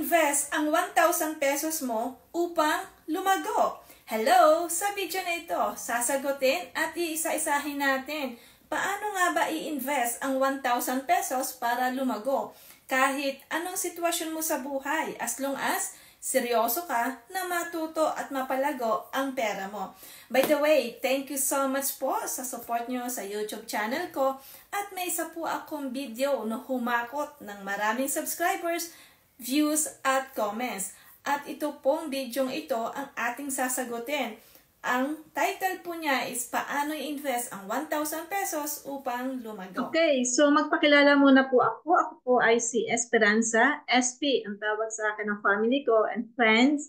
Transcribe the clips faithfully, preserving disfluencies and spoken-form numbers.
i-invest ang one thousand pesos mo upang lumago? Hello! Sa video na ito, sasagutin at iisa-isahin natin paano nga ba i-invest ang one thousand pesos para lumago kahit anong sitwasyon mo sa buhay, as long as seryoso ka na matuto at mapalago ang pera mo. By the way, thank you so much po sa support nyo sa YouTube channel ko at may isa po akong video na humakot ng maraming subscribers, views at comments. At ito pong video ito ang ating sasagutin. Ang title po niya is Paano i-invest ang one thousand pesos upang lumago. Okay, so magpakilala muna po ako. Ako po ay si Esperanza, S P ang tawag sa akin ng family ko and friends.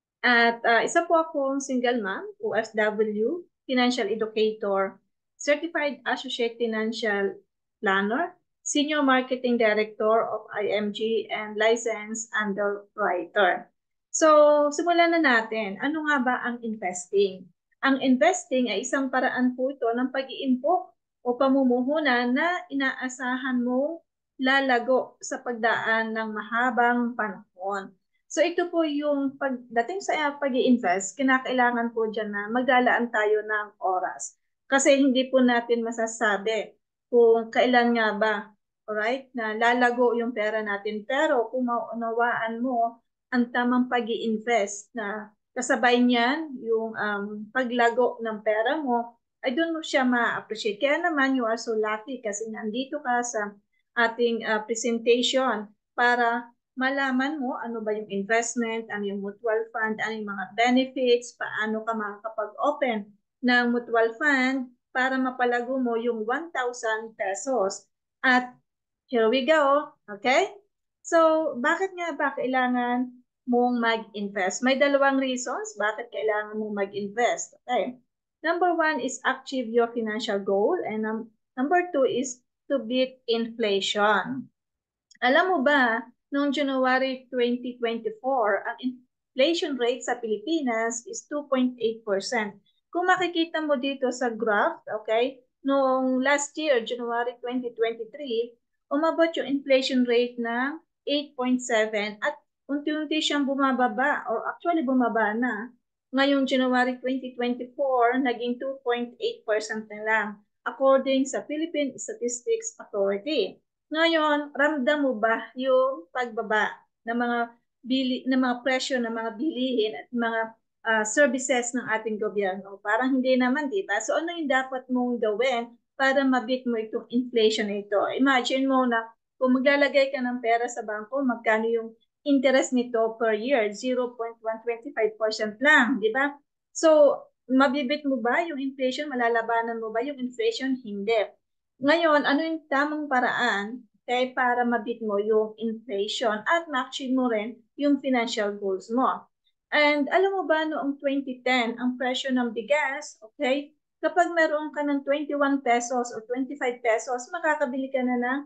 At uh, isa po akong single mom, O F W, financial educator, certified associate financial planner, senior marketing director of I M G, and licensed underwriter. So, simulan na natin. Ano nga ba ang investing? Ang investing ay isang paraan po ito ng pag-iimpok o pamumuhunan na inaasahan mo lalago sa pagdaan ng mahabang panahon. So, ito po yung pagdating sa pag-i-invest, kinakailangan po dyan na maglalaan tayo ng oras. Kasi hindi po natin masasabi kung kailan nga ba, alright, na lalago yung pera natin. Pero kung maunawaan mo ang tamang pag-i-invest na kasabay niyan yung um, paglago ng pera mo, ay doon mo siya ma-appreciate. Kaya naman you are so lucky kasi nandito ka sa ating uh, presentation para malaman mo ano ba yung investment, ano yung mutual fund, ano yung mga benefits, paano ka makakapag-open ng mutual fund para mapalago mo yung one thousand pesos. At here we go, okay? So, bakit nga ba kailangan mong mag-invest? May dalawang reasons bakit kailangan mong mag-invest. Okay. Number one is achieve your financial goal, and um, number two is to beat inflation. Alam mo ba, noong January twenty twenty-four, ang inflation rate sa Pilipinas is two point eight percent. Kung makikita mo dito sa graph, okay, noong last year, January twenty twenty-three, umabot yung inflation rate ng eight point seven at unti-unti siyang bumababa or actually bumaba na. Ngayong January twenty twenty-four, naging two point eight percent na lang according sa Philippine Statistics Authority. Ngayon, ramdam mo ba yung pagbaba ng mga bili ng mga presyo ng mga bilihin at mga uh, services ng ating gobyerno? Parang hindi naman, di ba? So ano yung dapat mong gawin para mabit mo itong inflation na ito? Imagine mo na kung maglalagay ka ng pera sa bangko, magkano yung interest nito per year? zero point one two five percent lang, di ba? So, mabibit mo ba yung inflation? Malalabanan mo ba yung inflation? Hindi. Ngayon, ano yung tamang paraan okay, para mabit mo yung inflation at ma-achieve mo rin yung financial goals mo? And alam mo ba noong twenty ten, ang presyo ng bigas, okay, kapag meron ka ng twenty-one pesos o twenty-five pesos, makakabili ka na ng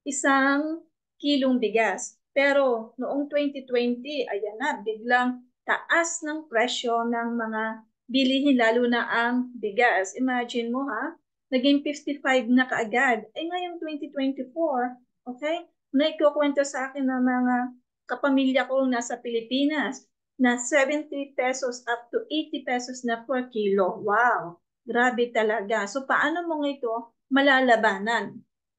isang kilong bigas. Pero noong twenty twenty, ayan na, biglang taas ng presyo ng mga bilihin, lalo na ang bigas. Imagine mo ha, naging fifty-five na kaagad. Eh ngayong twenty twenty-four, okay, naikukwento sa akin ng mga kapamilya ko nasa Pilipinas na seventy pesos up to eighty pesos na per kilo. Wow, grabe talaga. So paano mo ito malalabanan?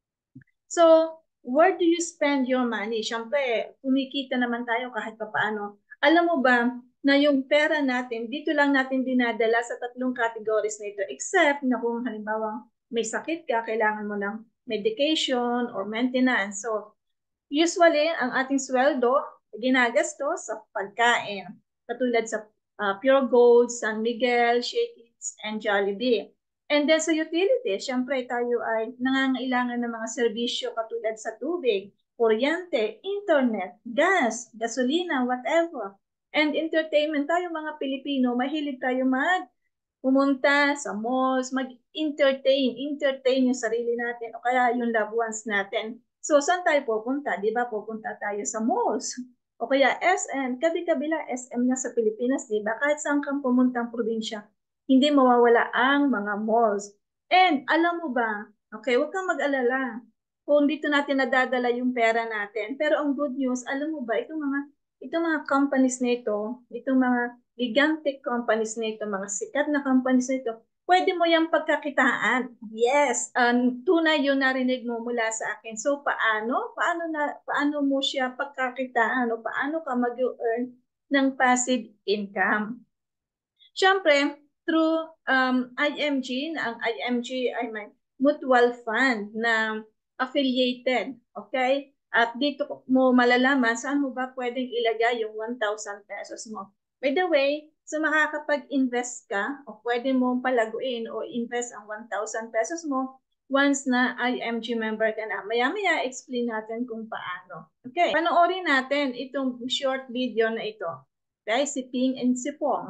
So, where do you spend your money? Siyempre, kumikita naman tayo kahit pa paano. Alam mo ba na yung pera natin, dito lang natin dinadala sa tatlong categories na ito. Except na kung halimbawa may sakit ka, kailangan mo ng medication or maintenance. So, usually, ang ating sweldo, ginagastos sa pagkain. Katulad sa uh, Pure Gold, San Miguel, Shakey's, and Jollibee. And then sa utility, syempre tayo ay nangangailangan ng mga serbisyo katulad sa tubig, kuryente, internet, gas, gasolina, whatever. And entertainment, tayo mga Pilipino, mahilig tayo mag pumunta sa malls, mag-entertain, entertain yung sarili natin o kaya yung loved ones natin. So saan tayo pupunta? Di ba pupunta tayo sa malls? O kaya S M, kabi-kabila S M na sa Pilipinas, di ba? Kahit saan kang pumuntang probinsya, hindi mawawala ang mga malls. And alam mo ba, okay, huwag kang mag-alala kung dito natin nadadala yung pera natin. Pero ang good news, alam mo ba, itong mga itong mga companies na ito, itong mga gigantic companies na ito, mga sikat na companies na ito, pwede mo yung pagkakitaan. Yes, um, tunay yun narinig mo mula sa akin. So, paano? Paano, na, paano mo siya pagkakitaan o paano ka mag-earn ng passive income? Siyempre, through um, I M G, na ang I M G ay may mutual fund na affiliated. Okay? At dito mo malalaman saan mo ba pwedeng ilagay yung one thousand pesos mo. By the way, so makakapag-invest ka o pwede mo palaguin o invest ang one thousand pesos mo once na I M G member ka na. Maya-maya explain natin kung paano. Okay, panoorin natin itong short video na ito. Okay, si Ping and si Pong.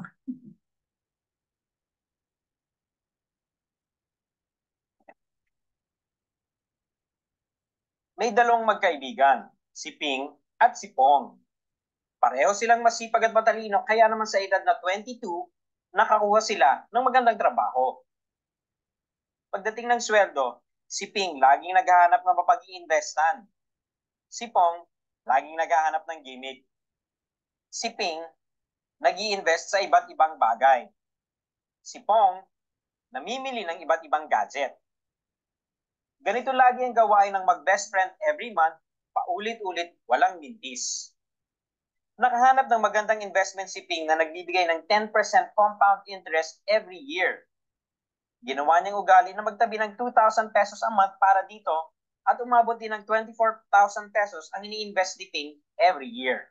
May dalawang magkaibigan, si Ping at si Pong. Pareho silang masipag at matalino, kaya naman sa edad na twenty-two, nakakuha sila ng magandang trabaho. Pagdating ng sweldo, si Ping laging naghahanap ng mapag-iinvestan. Si Pong laging naghahanap ng gimmick. Si Ping nag-i-invest sa iba't ibang bagay. Si Pong namimili ng iba't ibang gadget. Ganito lagi ang gawain ng mag-best friend every month, paulit-ulit, walang mintis. Nakahanap ng magandang investment si Ping na nagbibigay ng ten percent compound interest every year. Ginawa niyang ugali na magtabi ng two thousand pesos a month para dito at umabot din ng twenty-four thousand pesos ang ini-invest ni Ping every year.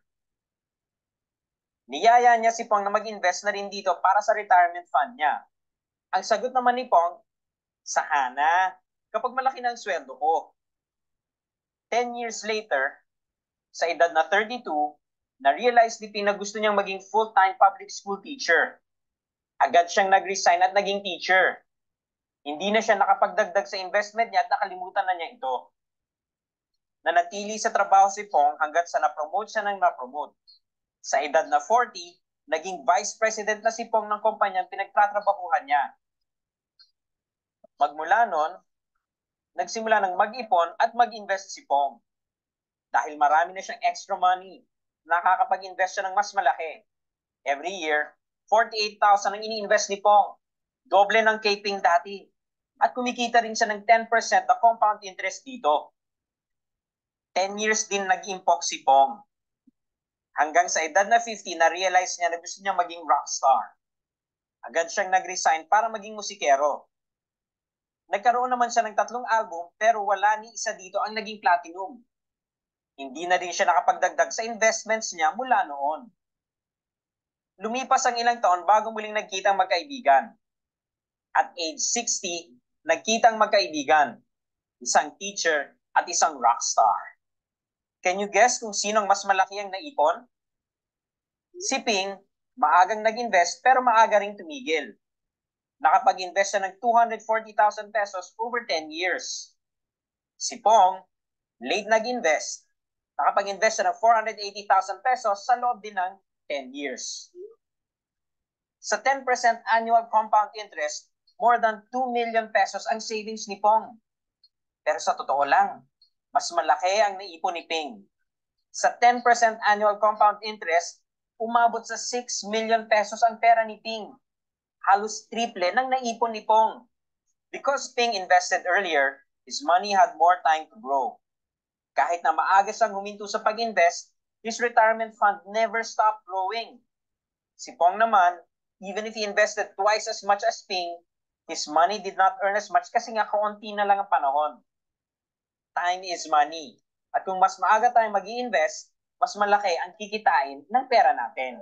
Niyaya niya si Pong na mag-invest na rin dito para sa retirement fund niya. Ang sagot naman ni Pong, sana, kapag malaki na ang sweldo ko. Ten years later, sa edad na thirty-two, na-realize ni Ping na gusto niyang maging full-time public school teacher. Agad siyang nag-resign at naging teacher. Hindi na siya nakapagdagdag sa investment niya at nakalimutan na niya ito. Nanatili sa trabaho si Pong hanggat sa na-promote siya ng na-promote. Sa edad na forty, naging vice president na si Pong ng kumpanyang pinagtatrabahuhan niya. Magmula noon, nagsimula ng mag-ipon at mag-invest si Pong. Dahil marami na siyang extra money, nakakapag-invest siya ng mas malaki. Every year, forty-eight thousand ang ini-invest ni Pong. Doble ng kay Ping dati. At kumikita rin siya ng ten percent na compound interest dito. ten years din nag-impok si Pong. Hanggang sa edad na fifty, na-realize niya na gusto niya maging rockstar. Agad siyang nag-resign para maging musikero. Nagkaroon naman siya ng tatlong album pero wala ni isa dito ang naging platinum. Hindi na din siya nakapagdagdag sa investments niya mula noon. Lumipas ang ilang taon bago muling nagkita ang magkaibigan. At age sixty, nagkita ang magkaibigan. Isang teacher at isang rockstar. Can you guess kung sinong mas malaki ang naipon? Si Ping, maagang nag-invest pero maaga ring tumigil. Nakapag-invest siya ng two hundred forty thousand pesos over ten years. Si Pong, late nag-invest. Nakapag-invest siya ng four hundred eighty thousand pesos sa loob din ng ten years. Sa ten percent annual compound interest, more than two million pesos ang savings ni Pong. Pero sa totoo lang, mas malaki ang naipon ni Ping. Sa ten percent annual compound interest, umabot sa six million pesos ang pera ni Ping. Halos triple ng naipon ni Pong. Because Ping invested earlier, his money had more time to grow. Kahit na maaga siyang huminto sa pag-invest, his retirement fund never stopped growing. Si Pong naman, even if he invested twice as much as Ping, his money did not earn as much kasi nga kaunti na lang ang panahon. Time is money. At kung mas maaga tayong mag-i-invest, mas malaki ang kikitain ng pera natin.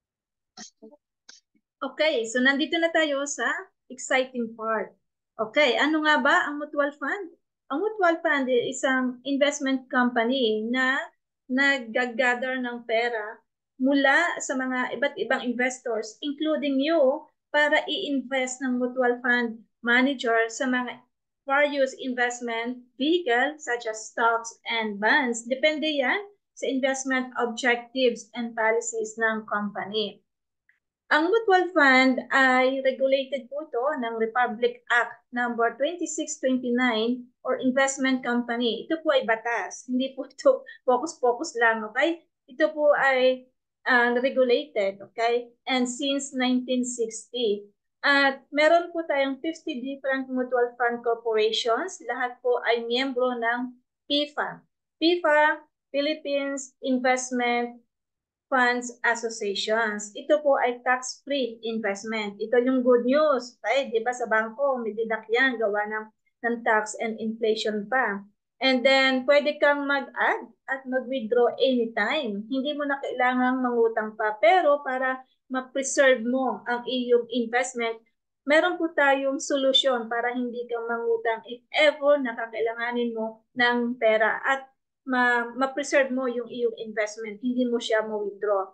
Okay, so nandito na tayo sa exciting part. Okay, ano nga ba ang mutual fund? Ang mutual fund ay isang investment company na nag-gather ng pera mula sa mga iba't ibang investors, including you, para i-invest ng mutual fund manager sa mga various investment vehicles such as stocks and bonds. Depende yan sa investment objectives and policies ng company. Ang mutual fund ay regulated po ito ng Republic Act number twenty-six twenty-nine or investment company. Ito po ay batas. Hindi po ito focus-focus lang, okay? ito po ay uh, regulated, okay? And since nineteen sixty. At meron po tayong fifty different mutual fund corporations. Lahat po ay miyembro ng P I F A. P I F A, Philippines Investment Funds Associations. Ito po ay tax-free investment. Ito yung good news. Okay, di ba sa bangko, may deduct yan, gawa ng, ng tax and inflation pa. And then, pwede kang mag-add at mag-withdraw anytime. Hindi mo na kailangang mangutang pa. Pero para ma-preserve mo ang iyong investment, meron po tayong solusyon para hindi ka mangutang if ever nakakailanganin mo ng pera at ma-preserve mo yung iyong investment, hindi mo siya ma-withdraw.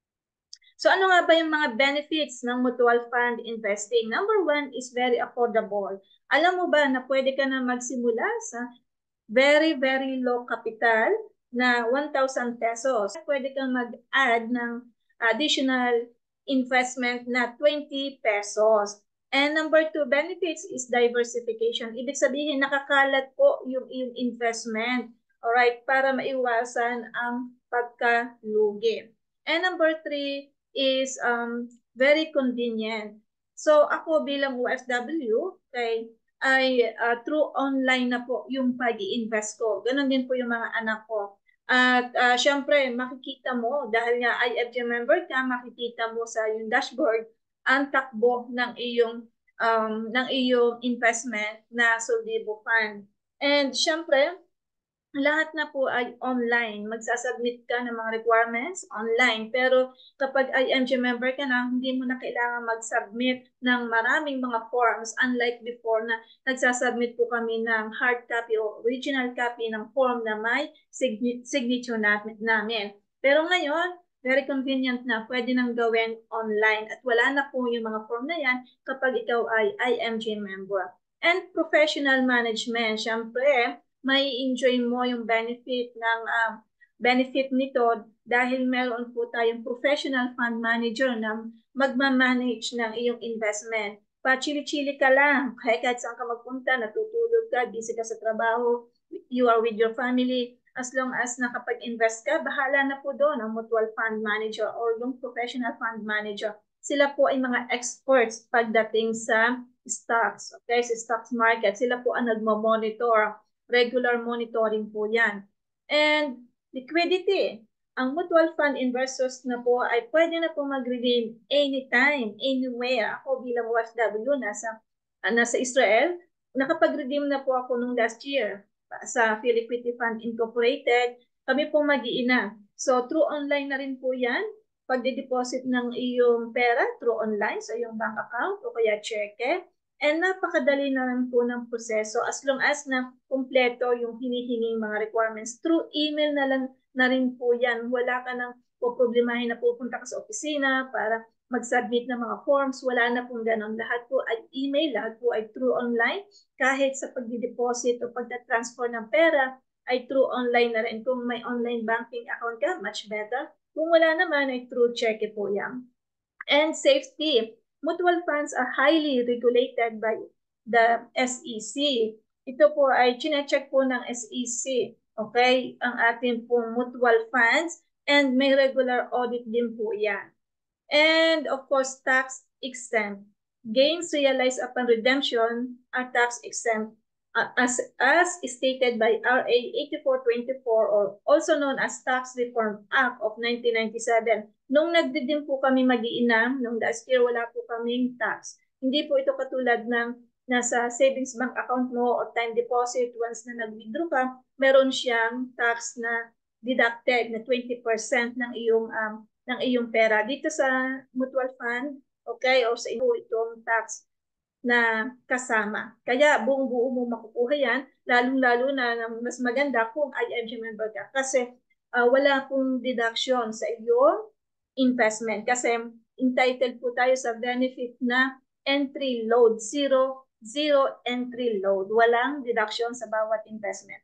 So ano nga ba yung mga benefits ng mutual fund investing? Number one is very affordable. Alam mo ba na pwede ka na magsimula sa very, very low capital na one thousand pesos. Pwede kang mag-add ng additional investment na twenty pesos. And number two, benefits is diversification. Ibig sabihin, nakakalat po yung iyong investment. Alright, para maiwasan ang pagkalugi. And number three is um, very convenient. So ako bilang O F W, okay, ay uh, through online na po yung pag-i-invest ko. Ganon din po yung mga anak ko. At uh, syempre, makikita mo, dahil nga I F G member ka, makikita mo sa yung dashboard ang takbo ng iyong um, ng iyong investment na Soldibo Fund. And syempre, lahat na po ay online. Magsasubmit ka ng mga requirements online. Pero kapag I M G member ka na, hindi mo na kailangan mag-submit ng maraming mga forms. Unlike before na nagsasubmit po kami ng hard copy o original copy ng form na may signature namin. Pero ngayon, very convenient na. Pwede nang gawin online. At wala na po yung mga form na yan kapag ikaw ay I M G member. And professional management. Siyempre, may enjoy mo yung benefit ng uh, benefit nito dahil meron po tayong professional fund manager na magmamanage ng iyong investment. Pa-chili-chili ka lang, kahit saan ka magpunta, natutulog ka, busy ka sa trabaho, you are with your family, as long as nakapag-invest ka, bahala na po doon ang mutual fund manager or yung professional fund manager. Sila po ay mga experts pagdating sa stocks, okay, sa stocks market. Sila po ang nagmo-monitor. Regular monitoring po yan. And liquidity. Ang mutual fund investors na po ay pwede na po mag-redeem anytime, anywhere. Ako bilang O F W, nasa, uh, nasa Israel, nakapag-redeem na po ako nung last year sa Philippine Fund Incorporated. Kami po mag-iina. So through online na rin po yan. Pagde-deposit ng iyong pera through online sa iyong bank account o kaya cheque. And napakadali na rin po ng proseso as long as na kumpleto yung hinihinging mga requirements. Through email na lang na rin po yan. Wala ka nang poproblemahin na pupunta ka sa opisina para mag-submit ng mga forms. Wala na pong ganon. Lahat po ay email, lahat po ay through online. Kahit sa pag-deposit o pag-transfer ng pera ay through online na rin. Kung may online banking account ka, much better. Kung wala naman ay through cheque po yan. And safety. Mutual funds are highly regulated by the S E C. Ito po ay chinecheck po ng S E C, okay, ang ating pong mutual funds and may regular audit din po yan. And of course, tax exempt. Gains realized upon redemption are tax exempt uh, as, as stated by R A eighty-four twenty-four or also known as Tax Reform Act of nineteen ninety-seven. Nung nagdidim po kami mag-iinam, nung last year wala po kaming tax. Hindi po ito katulad ng nasa savings bank account mo or time deposit. Once na nag-withdraw ka, meron siyang tax na deducted na twenty percent ng iyong um, ng iyong pera. Dito sa mutual fund, okay, o sa ito itong tax na kasama. Kaya buong buo mo makukuha yan, lalong-lalo na, na mas maganda kung I M G member ka. Kasi uh, wala pong deduction sa iyong investment. Kasi entitled po tayo sa benefit na entry load. Zero, zero entry load. Walang deduction sa bawat investment.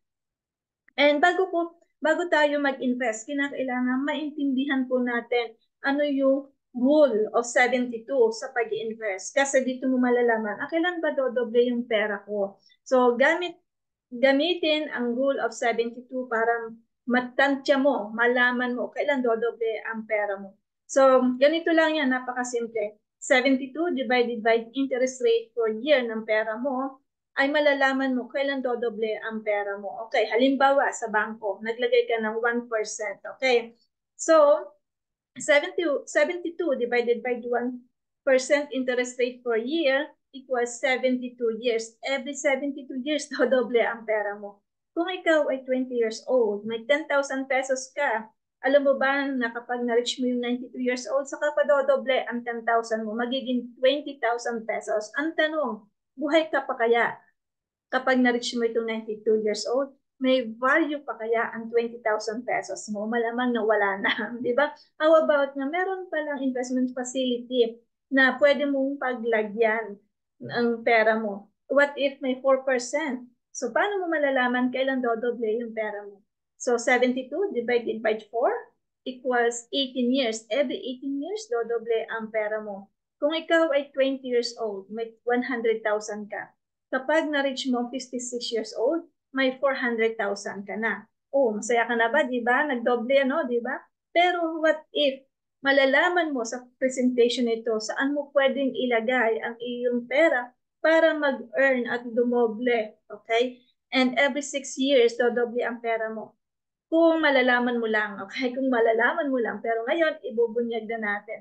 And bago po, bago tayo mag-invest, kinakailangan maintindihan po natin ano yung rule of seventy-two sa pag-invest. Kasi dito mo malalaman, ah, kailan ba dodoble yung pera ko? So, gamit, gamitin ang rule of seventy-two para matantya mo, malaman mo kailan dodoble ang pera mo. So, ganito lang yan, napakasimple. seventy-two divided by interest rate per year ng pera mo, ay malalaman mo kailan dodoble ang pera mo. Okay, halimbawa sa bangko, naglagay ka ng one percent. Okay, so seventy, seventy-two divided by one percent interest rate per year equals seventy-two years. Every seventy-two years, dodoble ang pera mo. Kung ikaw ay twenty years old, may ten thousand pesos ka, alam mo ba na kapag na-reach mo yung ninety-two years old, saka pa dodoble ang ten thousand mo, magiging twenty thousand pesos. Ang tanong, buhay ka pa kaya? Kapag na-reach mo itong ninety-two years old, may value pa kaya ang twenty thousand pesos mo? Malamang na wala na, di ba? How about na meron palang investment facility na pwede mong paglagyan ng pera mo? What if may four percent? So, paano mo malalaman kailan dodoble yung pera mo? So, seventy-two divided by four equals eighteen years. Every eighteen years, dodoble ang pera mo. Kung ikaw ay twenty years old, may one hundred thousand ka. Kapag na-reach mo fifty-six years old, may four hundred thousand ka na. Oh, masaya ka na ba, di ba? Nagdoble, ano, di ba? Pero what if malalaman mo sa presentation nito saan mo pwedeng ilagay ang iyong pera para mag-earn at dumoble, okay? And every six years, dodoble ang pera mo. Kung malalaman mo lang, okay? Kung malalaman mo lang. Pero ngayon, ibubunyag na natin.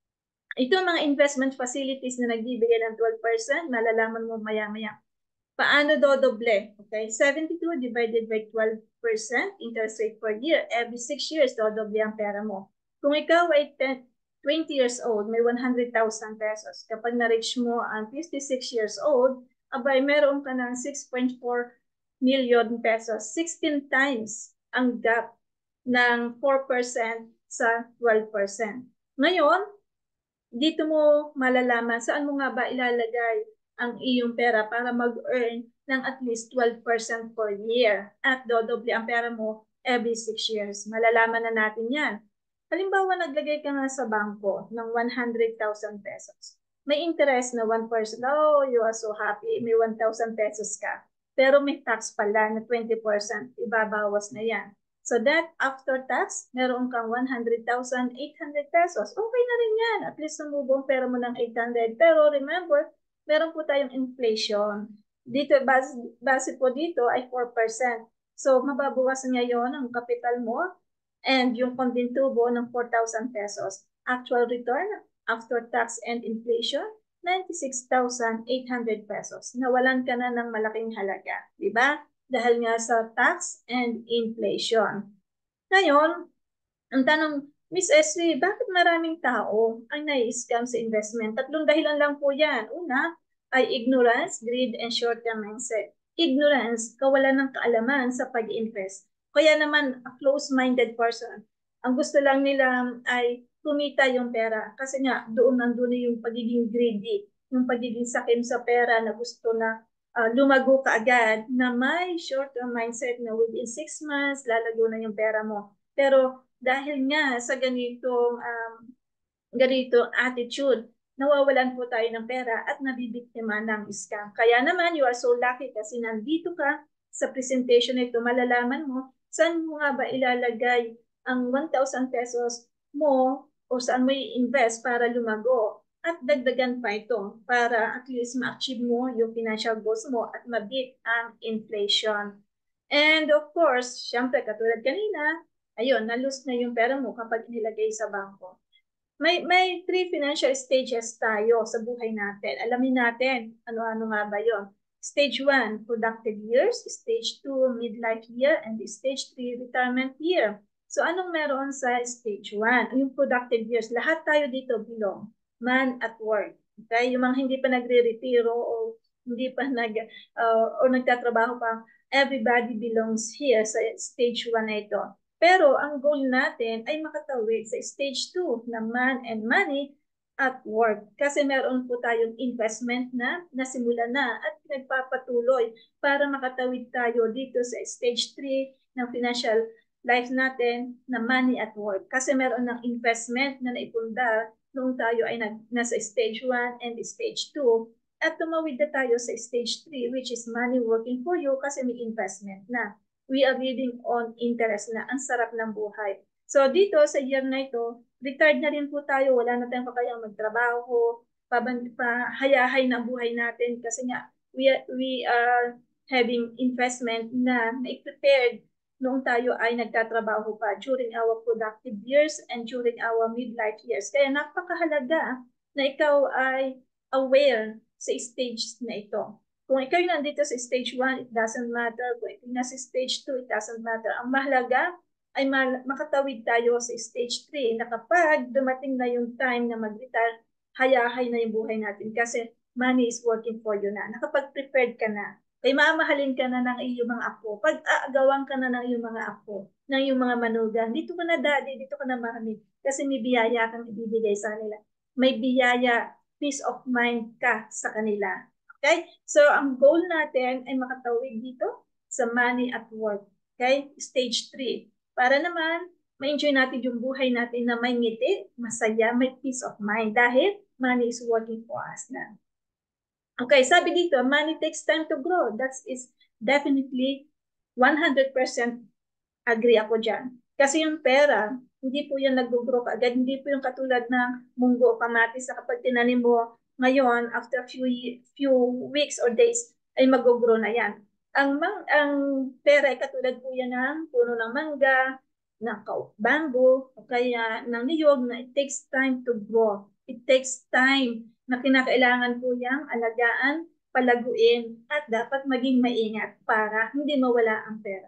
Ito ang mga investment facilities na nagbibigay ng twelve percent, malalaman mo maya-maya. Paano dodoble? Okay, seventy-two divided by twelve percent interest rate per year. Every six years, dodoble ang pera mo. Kung ikaw ay twenty years old, may one hundred thousand pesos. Kapag na-reach mo ang fifty-six years old, abay, meron ka ng six point four million pesos. sixteen times ang gap ng four percent sa twelve percent. Ngayon, dito mo malalaman saan mo nga ba ilalagay ang iyong pera para mag-earn ng at least twelve percent per year at dodoble ang pera mo every six years. Malalaman na natin yan. Halimbawa, naglagay ka nga sa bangko ng one hundred thousand pesos. May interest na one percent. Oh, you are so happy. May one thousand pesos ka. Pero may tax pala na twenty percent. Ibabawas na yan. So that after tax, meron kang one hundred thousand eight hundred pesos. Okay na rin yan. At least sumubong pera mo ng eight hundred. Pero remember, meron po tayong inflation. Dito, base, base po dito ay four percent. So mababawasan ngayon ang kapital mo and yung kontintubo ng four thousand pesos. Actual return after tax and inflation, ninety-six thousand eight hundred pesos. Nawalan ka na ng malaking halaga. Diba? Dahil nga sa tax and inflation. Ngayon, ang tanong, Miss Esri, bakit maraming tao ang nai-scam sa investment? Tatlong dahilan lang po yan. Una ay ignorance, greed, and short-term mindset. Ignorance, kawalan ng kaalaman sa pag-invest. Kaya naman, a close-minded person, ang gusto lang nila ay kumita yung pera. Kasi nga, doon nandun yung pagiging greedy, yung pagiging sakim sa pera na gusto na Uh, lumago ka agad na may short-term mindset na within six months, lalago na yung pera mo. Pero dahil nga sa ganitong um, ganitong attitude, nawawalan po tayo ng pera at nabibiktima ng scam. Kaya naman, you are so lucky kasi nandito ka sa presentation nito, malalaman mo saan mo nga ba ilalagay ang one thousand pesos mo o saan mo i-invest para lumago. At dagdagan pa ito para at least ma-achieve mo yung financial goals mo at ma-beat ang inflation. And of course, syempre katulad kanina, ayun, na-lose na yung pera mo kapag nilagay sa bangko. May, may three financial stages tayo sa buhay natin. Alamin natin ano-ano nga ba yun. Stage one, productive years. Stage two, midlife year. And stage three, retirement year. So anong meron sa stage one? Yung productive years, lahat tayo dito belong. Man at work. Okay? Yung mga hindi pa nagre-retiro o hindi pa nag uh, o nagtatrabaho pa, everybody belongs here sa stage one na ito. Pero ang goal natin ay makatawid sa stage two na man and money at work. Kasi meron po tayong investment na nasimula na at nagpapatuloy para makatawid tayo dito sa stage three ng financial life natin na money at work. Kasi meron ng investment na naipundar noong tayo ay nag, nasa stage one and stage two, at tumawid na tayo sa stage three, which is money working for you kasi may investment na. we are living on interest na. Ang sarap ng buhay. So dito sa year na ito, retired na rin po tayo. Wala na tayong kakayang magtrabaho. Pahayahay na buhay natin kasi nga we are, we are having investment na na-prepared noong tayo ay nagtatrabaho pa during our productive years and during our midlife years. Kaya napakahalaga na ikaw ay aware sa stage na ito. Kung ikaw yung nandito sa stage one, it doesn't matter. Kung ikaw nasa stage two, it doesn't matter. Ang mahalaga ay makatawid tayo sa stage three na kapag dumating na yung time na mag-retire, hayahay na yung buhay natin kasi money is working for you na. Nakapag-prepared ka na. Kaya mamahalin ka na ng iyong mga apo. Pag-aagawan ka na ng iyong mga apo, ng iyong mga manugang. Dito ka na daddy, dito ka na mami. Kasi may biyaya kang ibibigay sa kanila. May biyaya, peace of mind ka sa kanila. Okay? So, ang goal natin ay makatawid dito sa money at work. Okay? Stage three. Para naman, ma-enjoy natin yung buhay natin na may ngiti, masaya, may peace of mind. Dahil money is working for us na. Okay, sabi dito, money takes time to grow. That is definitely one hundred percent agree ako dyan. Kasi yung pera, hindi po yan nag-grow kaagad. Hindi po yung katulad ng munggo o kamatis na kapag tinanim mo ngayon, after a few, few weeks or days, ay mag-grow na yan. Ang, ang pera ay katulad po yan ng puno ng mangga, ng bamboo, o kaya ng niyog na it takes time to grow. It takes time na kinakailangan po yung alagaan, palaguin, at dapat maging maingat para hindi mawala ang pera.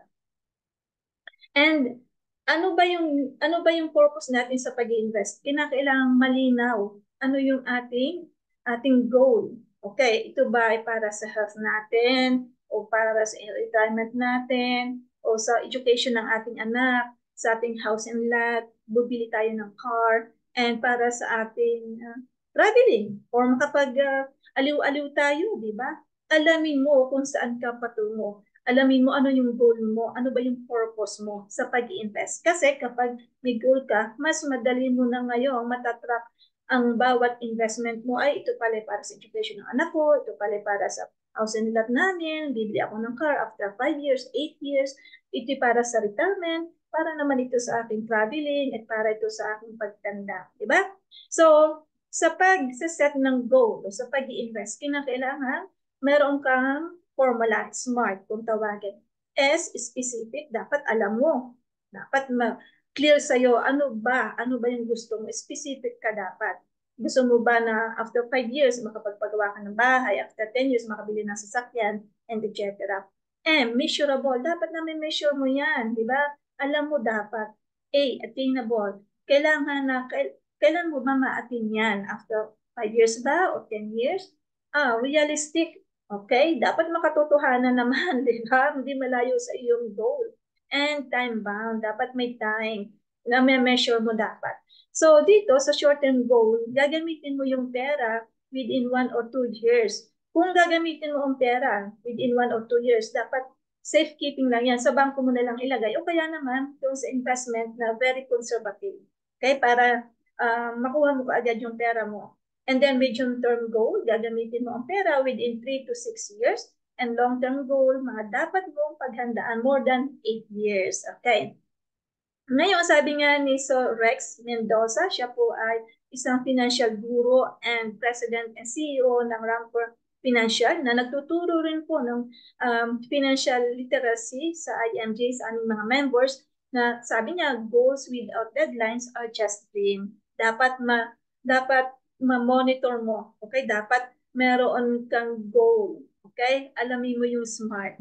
And ano ba yung ano ba yung purpose natin sa pag-invest? Kinakailangan malinaw ano yung ating ating goal. Okay, ito ba ay para sa health natin o para sa retirement natin o sa education ng ating anak, sa ating house and lot, bubili tayo ng car, and para sa ating uh, traveling or makapag uh, aliw-aliw tayo, di ba? Alamin mo kung saan ka patungo. Alamin mo ano yung goal mo, ano ba yung purpose mo sa pag-i-invest. Kasi kapag may goal ka, mas madali mo na ngayon matatrack ang bawat investment mo ay ito pala para sa education ng anak ko, ito pala para sa house and lot namin, bibili ako ng car after five years, eight years, ito para sa retirement, para naman ito sa aking traveling, at para ito sa aking pagtanda. Diba? So, sa pag-set ng goal o sa pag-i-invest, kinakailangan meron kang formula, SMART kung tawagin. S, specific, dapat alam mo. Dapat ma-clear sa'yo, ano ba, ano ba yung gusto mo? Specific ka dapat. Gusto mo ba na after five years, makapagpagawa ka ng bahay, after ten years, makabili ng sasakyan, and et cetera. M, measurable. Dapat na may measure mo yan, di ba? Alam mo dapat. A, attainable. Kailangan na, kailan mo ba ma-attain yan? After five years ba? O ten years? Ah, realistic. Okay? Dapat makatotohanan naman, di ba? Hindi malayo sa iyong goal. And time-bound. Dapat may time na may measure mo dapat. So, dito sa short-term goal, gagamitin mo yung pera within one or two years. Kung gagamitin mo ang pera within one or two years, dapat safekeeping lang yan. Sa bangko mo na lang ilagay. O kaya naman, yung sa investment na very conservative. Okay? Para uh, makuha mo kaagad yung pera mo. And then medium-term goal, gagamitin mo ang pera within three to six years. And long-term goal, mga dapat mong paghandaan more than eight years. Okay? Ngayon, sabi nga ni Sir Rex Mendoza, siya po ay isang financial guru and president and C E O ng Rampur Financial na nagtuturo rin po ng um, financial literacy sa I M J sa aming mga members na sabi niya, goals without deadlines are just dream. Dapat ma dapat ma-monitor mo. Okay? Dapat meron kang goal. Okay? Alamin mo yung SMART.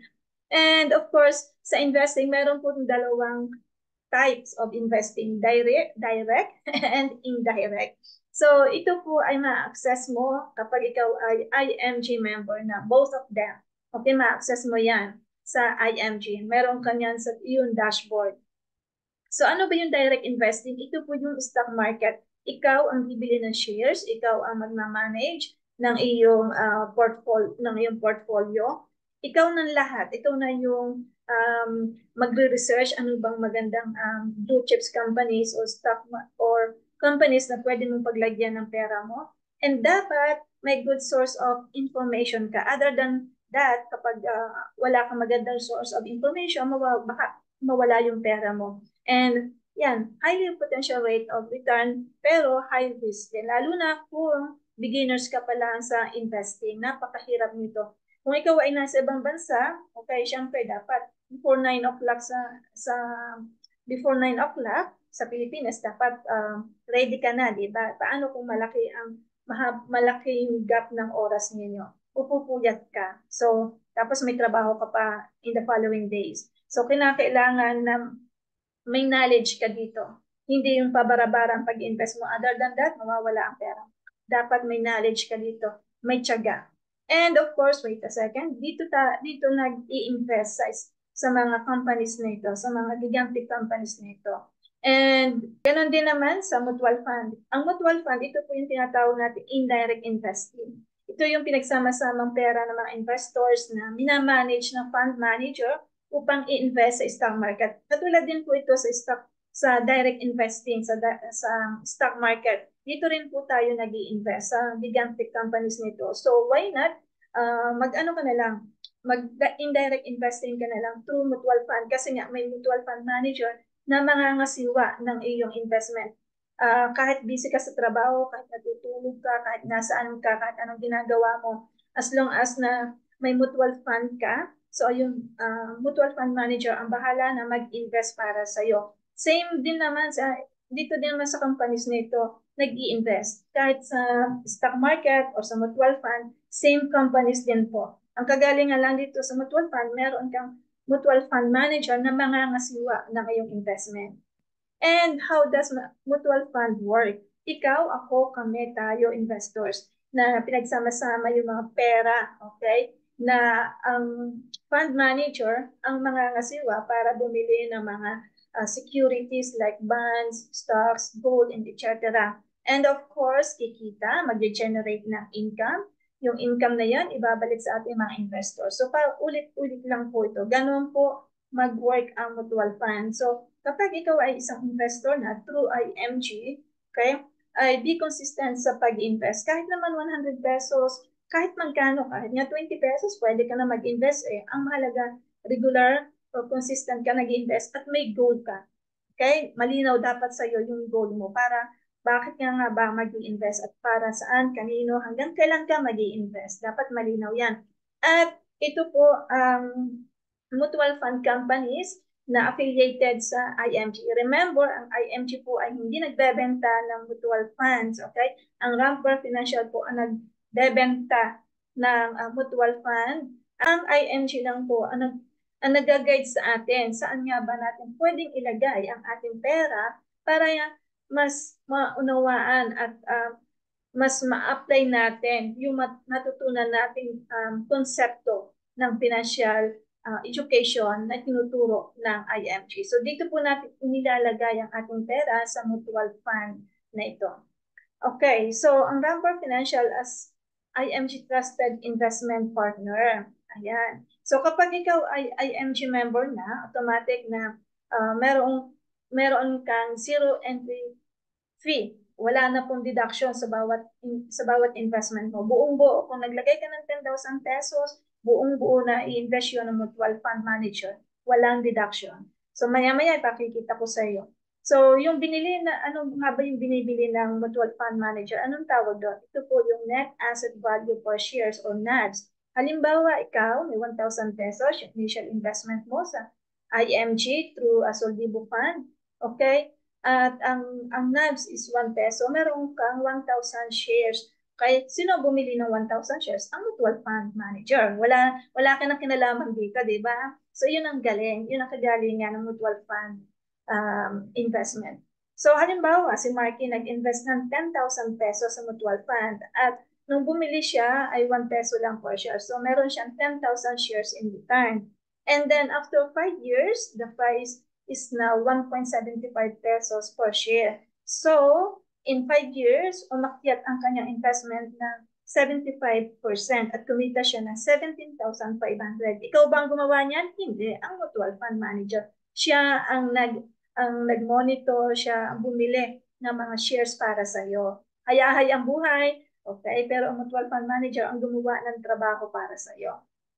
And of course, sa investing, meron po dalawang types of investing, direct, direct and indirect. So, ito po ay ma-access mo kapag ikaw ay I M G member na, both of them. Okay, ma-access mo yan sa I M G. Meron ka yan sa iyong dashboard. So, ano ba yung direct investing? Ito po yung stock market. Ikaw ang bibili ng shares, ikaw ang magma-manage ng iyong uh, portfolio, ng iyong portfolio. Ikaw ng lahat. Ito na yung um, magre-research ano bang magandang um, blue chips companies or stock or companies na pwede mong paglagyan ng pera mo. And dapat may good source of information ka other than that, kapag uh, wala kang magandang source of information, mawa, baka mawala yung pera mo. And yan, highly potential rate of return, pero high risk din. Lalo na kung beginners ka pa lang sa investing, napakahirap nito. Kung ikaw ay nasa ibang bansa, okay, syempre dapat before nine o'clock sa, sa before nine o'clock sa Pilipinas, dapat uh, ready ka na, di ba? Paano kung malaki ang mahab, malaki yung gap ng oras ninyo? Pupupuyat ka. So, tapos may trabaho ka pa in the following days. So, kinakailangan na may knowledge ka dito. Hindi yung pabara-bara ang pag-invest mo. Other than that, mawawala ang pera. Dapat may knowledge ka dito. May tiyaga. And of course, wait a second, dito, ta, dito nag-i-invest sa, sa mga companies na ito, sa mga gigantic companies na ito. And ganoon din naman sa mutual fund. Ang mutual fund, ito po yung tinatawag natin indirect investing. Ito yung pinagsama-samang pera ng mga investors na minamanage ng fund manager upang i-invest sa stock market. Katulad din po ito sa stock sa direct investing sa sa stock market. Dito rin po tayo nag-i-invest sa gigantic companies nito. So why not uh, mag-ano ka na lang, mag-indirect investing ka na lang through mutual fund kasi nga may mutual fund manager na mangangasiwa ng iyong investment. Uh, kahit busy ka sa trabaho, kahit natutulog ka, kahit nasaan ka, kahit anong ginagawa mo, as long as na may mutual fund ka, so yung uh, mutual fund manager ang bahala na mag-invest para sa iyo. Same din naman sa dito din naman sa companies nito nag-i-invest. Kahit sa stock market or sa mutual fund, same companies din po. Ang kagalingan lang dito sa mutual fund, meron kang mutual fund manager na mangangasiwa ng iyong investment. And how does mutual fund work? Ikaw, ako, kami, tayo, investors, na pinagsama-sama yung mga pera, okay? Na ang fund manager ang mangangasiwa para bumili ng mga uh, securities like bonds, stocks, gold, and et cetera. And of course, kikita, mag-generate ng income. Yung income na yan, ibabalik sa ating mga investors. So, parang ulit-ulit lang po ito. Ganun po mag-work ang mutual fund. So, kapag ikaw ay isang investor na through I M G, okay, ay be consistent sa pag-invest. Kahit naman one hundred pesos, kahit magkano, kahit nga twenty pesos, pwede ka na mag-invest eh. Ang mahalaga, regular o consistent ka nag-invest at may goal ka. Okay? Malinaw dapat sa iyo yung goal mo para bakit nga nga ba mag-i-invest at para saan, kanino, hanggang kailan ka mag-i-invest. Dapat malinaw yan. At ito po ang um, mutual fund companies na affiliated sa I M G. Remember, ang I M G po ay hindi nagbebenta ng mutual funds. Okay? Ang Rampart Financial po ang nagbebenta ng uh, mutual fund. Ang I M G lang po ang nag ang nag-guide sa atin, saan nga ba natin pwedeng ilagay ang ating pera para mas maunawaan at uh, mas ma-apply natin yung natutunan nating um, konsepto ng financial uh, education na tinuturo ng I M G. So dito po natin inilalagay ang ating pera sa mutual fund na ito. Okay, so ang Rampart Financial as I M G Trusted Investment Partner. Ayan. So kapag ikaw ay I M G member na, automatic na uh, merong, meron kang zero entry fee. Wala na pong deduction sa bawat in, sa bawat investment mo. Buong-buo, kung naglagay ka ng ten thousand pesos, buong-buo na i-invest yun ng mutual fund manager. Walang deduction. So maya-maya ipakikita ko sa iyo. So yung binili na, ano nga ba yung binibili ng mutual fund manager? Anong tawag doon? Ito po yung Net Asset Value per Shares or N A V S. Halimbawa, ikaw may one thousand pesos yung initial investment mo sa I M G through a Soldibo Fund. Okay? At ang, ang N A V S is one peso. Meron kang one thousand shares. Kahit sino bumili ng one thousand shares? Ang mutual fund manager. Wala, wala ka na kinalaman dito, di ba? So, yun ang galing. Yun ang kagalingan ng mutual fund um, investment. So, halimbawa, si Marky nag-invest ng ten thousand pesos sa mutual fund at nung bumili siya ay one peso lang per share. So, meron siyang ten thousand shares in return. And then, after five years, the price is now one point seven five pesos per share. So, in five years, umakyat ang kanyang investment ng seventy-five percent at kumita siya ng seventeen thousand five hundred. Ikaw bang gumawa niyan? Hindi. Ang mutual fund manager. Siya ang nag ang nag-monitor, siya ang bumili ng mga shares para sa iyo. Hayahay ang buhay, okay? Pero ang mutual fund manager ang gumawa ng trabaho para sa iyo.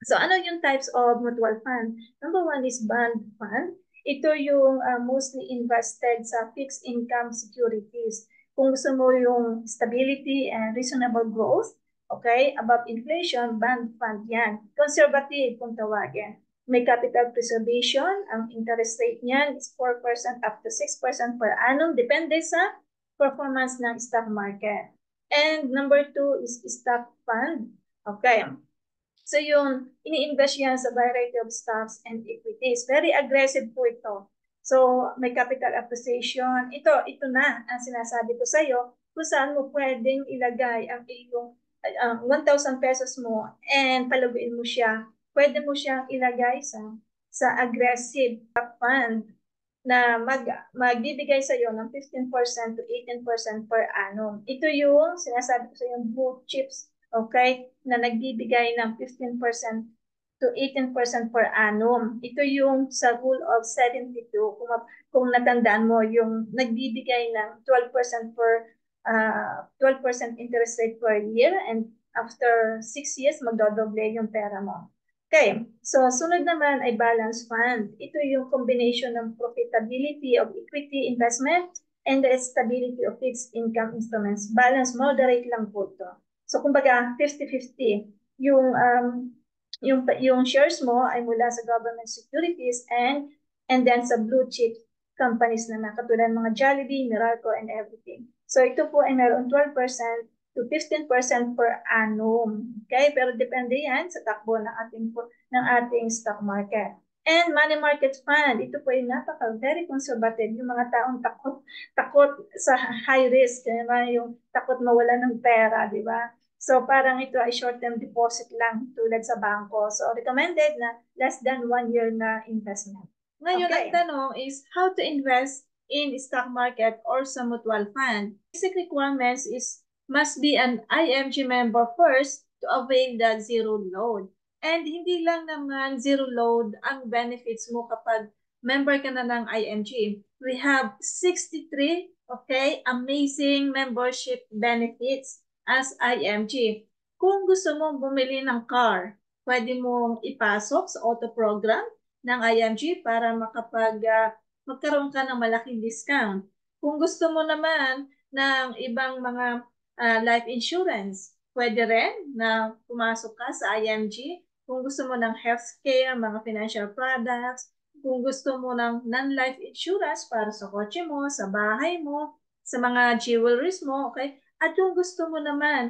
So ano yung types of mutual fund? Number one is bond fund. Ito yung uh, mostly invested sa fixed income securities. Kung gusto mo yung stability and reasonable growth, okay, above inflation, bond fund yan. Conservative kung tawagin. May capital preservation, ang interest rate niyan is four percent up to six percent per annum, depende sa performance ng stock market. And number two is stock fund. Okay. So yung ini-invest yan sa variety of stocks and equities. Very aggressive po ito. So may capital appreciation. Ito, ito na ang sinasabi ko sa iyo kung saan mo pwedeng ilagay ang iyong uh, one thousand pesos mo and palaguin mo siya. Pwede mo siyang ilagay sa sa aggressive fund na mag, magbibigay sa iyo ng fifteen percent to eighteen percent per annum. Ito yung sinasabi ko sa iyo, blue chips, okay, na nagbibigay ng fifteen percent to eighteen percent per annum. Ito yung sa rule of seventy-two, kung, kung natandaan mo, yung nagbibigay ng twelve percent per uh, twelve percent interest rate per year, and after six years, magdodoble yung pera mo. Okay, so sunod naman ay balance fund. Ito yung combination ng profitability of equity investment and the stability of fixed income instruments. Balance, moderate lang po ito. So kumbaga fifty fifty, yung um yung yung shares mo ay mula sa government securities and and then sa blue chip companies na katulad mga Jollibee, Meralco, and everything. So ito po ay meron twelve percent to fifteen percent per annum. Okay? Pero depende yan sa takbo ng ating ng ating stock market. And money market fund, ito po ay napaka very conservative. Yung mga taong takot takot sa high risk, diba? Yung takot mawala ng pera, di ba? So parang ito ay short-term deposit lang tulad sa bangko. So recommended na less than one year na investment. Ngayon, okay, ang tanong is how to invest in stock market or sa mutual fund. Basic requirements is must be an I M G member first to avail the zero load. And hindi lang naman zero load ang benefits mo kapag member ka na ng I M G. We have sixty-three, okay, amazing membership benefits as I M G. Kung gusto mong bumili ng car, pwede mong ipasok sa auto program ng I M G para makapag uh, magkaroon ka ng malaking discount. Kung gusto mo naman ng ibang mga uh, life insurance, pwede rin na pumasok ka sa I M G. Kung gusto mo ng healthcare, mga financial products, kung gusto mo ng non-life insurance para sa kotse mo, sa bahay mo, sa mga jewelries mo, okay? At kung gusto mo naman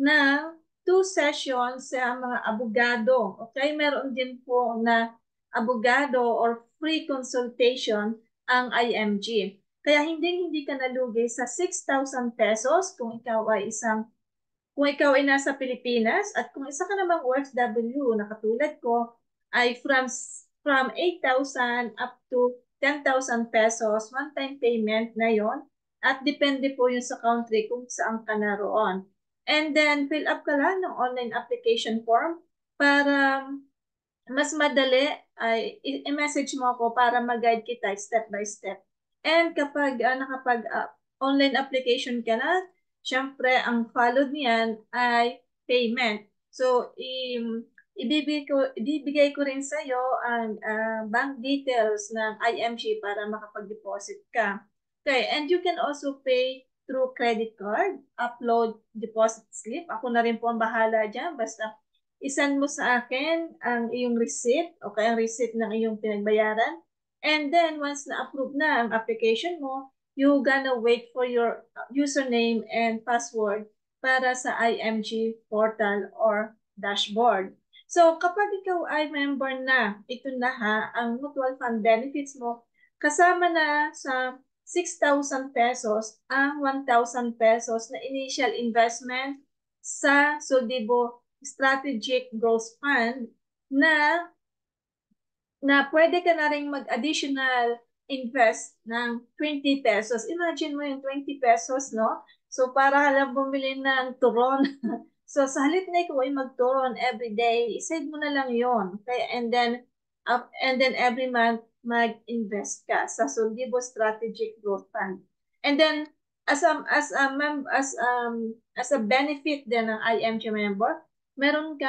ng two sessions sa mga abogado, okay? Meron din po na abogado or free consultation ang I M G. Kaya hindi hindi ka nalugi sa six thousand pesos kung ikaw ay isang kung ikaw ay nasa Pilipinas, at kung isa ka namang O F W na katulad ko ay from from eight thousand up to ten thousand pesos one-time payment na yon, at depende po yun sa country kung saan ka naroon. And then fill up ka lang ng online application form para mas madali ay i-message mo ako para mag-guide kita step by step. And kapag uh, nakapag uh, online application ka na, syempre ang followed niyan ay payment. So i- ibibigay ko ibibigay ko rin sa iyo ang uh, bank details ng I M G para makapag-deposit ka. Okay, and you can also pay through credit card, upload deposit slip. Ako na rin po ang bahala diyan, basta isend mo sa akin ang iyong receipt, okay, ang receipt ng iyong pinagbayaran. And then, once na-approve na ang application mo, you gonna wait for your username and password para sa I M G portal or dashboard. So, kapag ikaw ay member na, ito na ha, ang mutual fund benefits mo, kasama na sa six thousand pesos ang one thousand pesos na initial investment sa Soldibo Strategic Growth Fund na na pwede ka na rin mag-additional invest ng twenty pesos. Imagine mo yung twenty pesos, no? So, para halang bumili ng turon. So, sa halip na ikaw ay magturon every day, save mo na lang yon. Okay? And then, uh, and then every month, mag-invest ka sa Soldibo Strategic Growth Fund. And then, as a, as a, mem as, um, as a benefit din ng I M G member, meron kang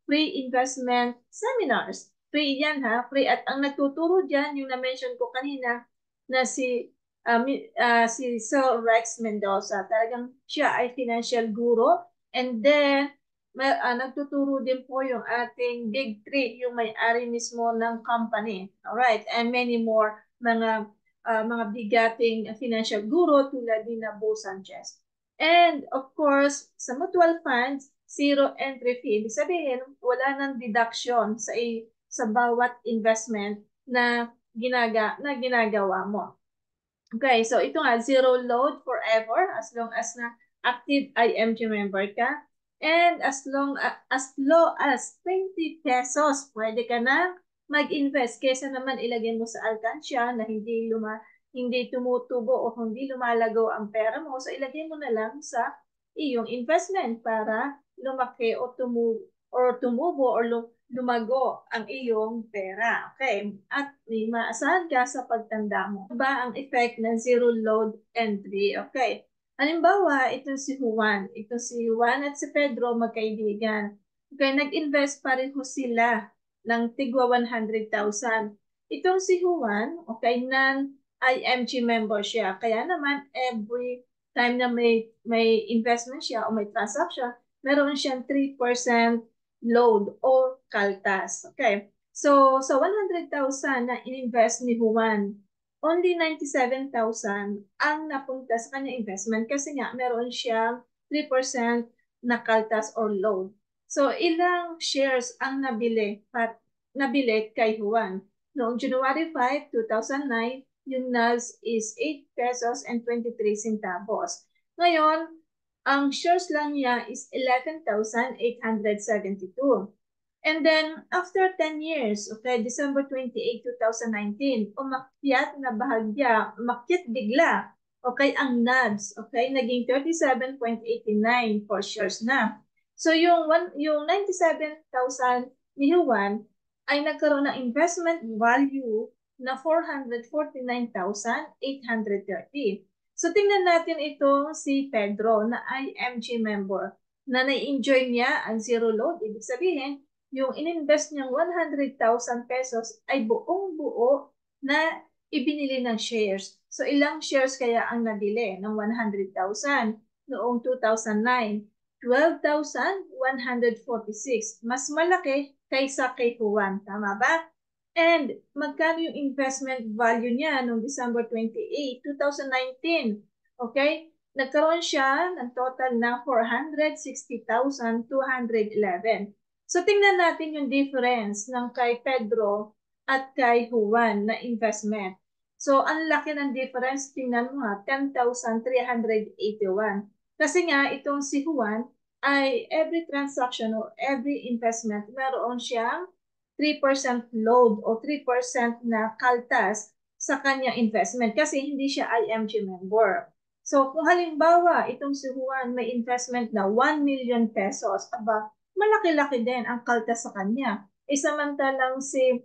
free investment seminars. Free yan ha, free. At ang nagtuturo dyan, yung na-mention ko kanina, na si, uh, uh, si Sir Rex Mendoza. Talagang siya ay financial guru. And then, may, uh, nagtuturo din po yung ating big three, yung may-ari mismo ng company. Alright, and many more mga uh, mga bigating financial guru tulad ni na Bo Sanchez. And of course, sa mutual funds, zero entry fee. Ibig sabihin, wala nang deduction sa sa bawat investment na ginaga na ginagawa mo. Okay, so ito nga, zero load forever as long as na active I M G member ka. And as long uh, as low as twenty pesos, pwede ka na mag-invest kaysa naman ilagay mo sa alkansya na hindi luma hindi tumutubo o hindi lumalago ang pera mo. So ilagay mo na lang sa iyong investment para lumaki o tumu or tumubo or lumago ang iyong pera. Okay? At may maasahan ka sa pagtanda mo. Ba ang effect ng zero load entry? Okay. Halimbawa, ito si Juan. Ito si Juan at si Pedro magkaibigan. Okay, nag-invest pa rin ho sila ng tigwa one hundred thousand. Itong si Juan, okay, non-I M G member siya. Kaya naman, every time na may, may investment siya o may transaction, meron siyang three percent load o kaltas. Okay. So, sa so one hundred thousand na in-invest ni Juan, only ninety-seven thousand ang napunta sa kanya investment kasi nga meron siyang three percent na kaltas or load. So, ilang shares ang nabili at nabili kay Juan? Noong January five, two thousand nine, yung N A S is eight pesos and twenty-three centavos. Ngayon, ang shares lang niya is eleven thousand eight hundred seventy-two. And then, after ten years, okay, December twenty-eighth, two thousand nineteen, umakyat na bahagya, umakyat bigla, okay, ang N A S, okay, naging thirty-seven point eight nine for shares na. So, yung, one, yung ninety-seven thousand ni Juan ay nagkaroon ng investment value na four hundred forty-nine thousand eight hundred thirty. So, tingnan natin ito si Pedro na I M G member na na-enjoy niya ang zero load. Ibig sabihin, yung in-invest niyang one hundred thousand pesos ay buong buo na ibinili ng shares. So, ilang shares kaya ang nabili ng one hundred thousand noong two thousand nine? twelve thousand one hundred forty-six. Mas malaki kaysa kay Juan. Tama ba? And magkano yung investment value niya noong December twenty-eighth, two thousand nineteen? Okay? Nagkaroon siya ng total na four hundred sixty thousand two hundred eleven. So tingnan natin yung difference ng kay Pedro at kay Juan na investment. So ang laki ng difference, tingnan mo ha, ten thousand three hundred eighty-one. Kasi nga itong si Juan ay every transaction or every investment meron siyang three percent load o three percent na kaltas sa kanyang investment kasi hindi siya I M G member. So kung halimbawa itong si Juan may investment na one million pesos, aba, malaki-laki din ang kaltas sa kanya. E samantalang si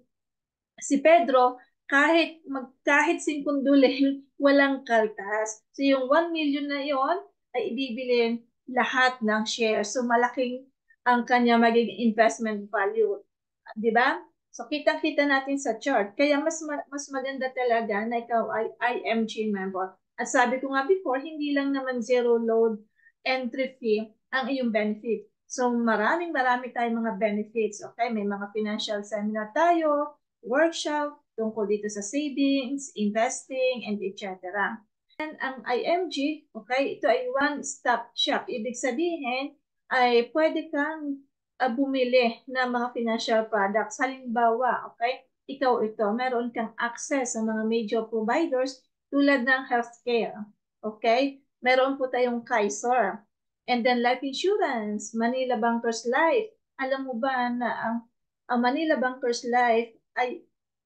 si Pedro, kahit mag, kahit singkundulin, walang kaltas. So yung one million na yon ay ibibilin lahat ng shares. So malaking ang kanya magiging investment value. Di ba? So, kitang-kita natin sa chart. Kaya mas mas maganda talaga na ikaw ay I M G member. At sabi ko nga before, hindi lang naman zero load entry fee ang iyong benefit. So, maraming marami tayong mga benefits. Okay? May mga financial seminar tayo, workshop, tungkol dito sa savings, investing, and et cetera. And ang I M G, okay, ito ay one-stop shop. Ibig sabihin, ay pwede kang Uh, bumili ng mga financial products. Halimbawa, okay, ikaw ito, meron kang access sa mga major providers tulad ng healthcare. Okay? Meron po tayong Kaiser. And then life insurance, Manila Bankers Life. Alam mo ba na ang, ang Manila Bankers Life ay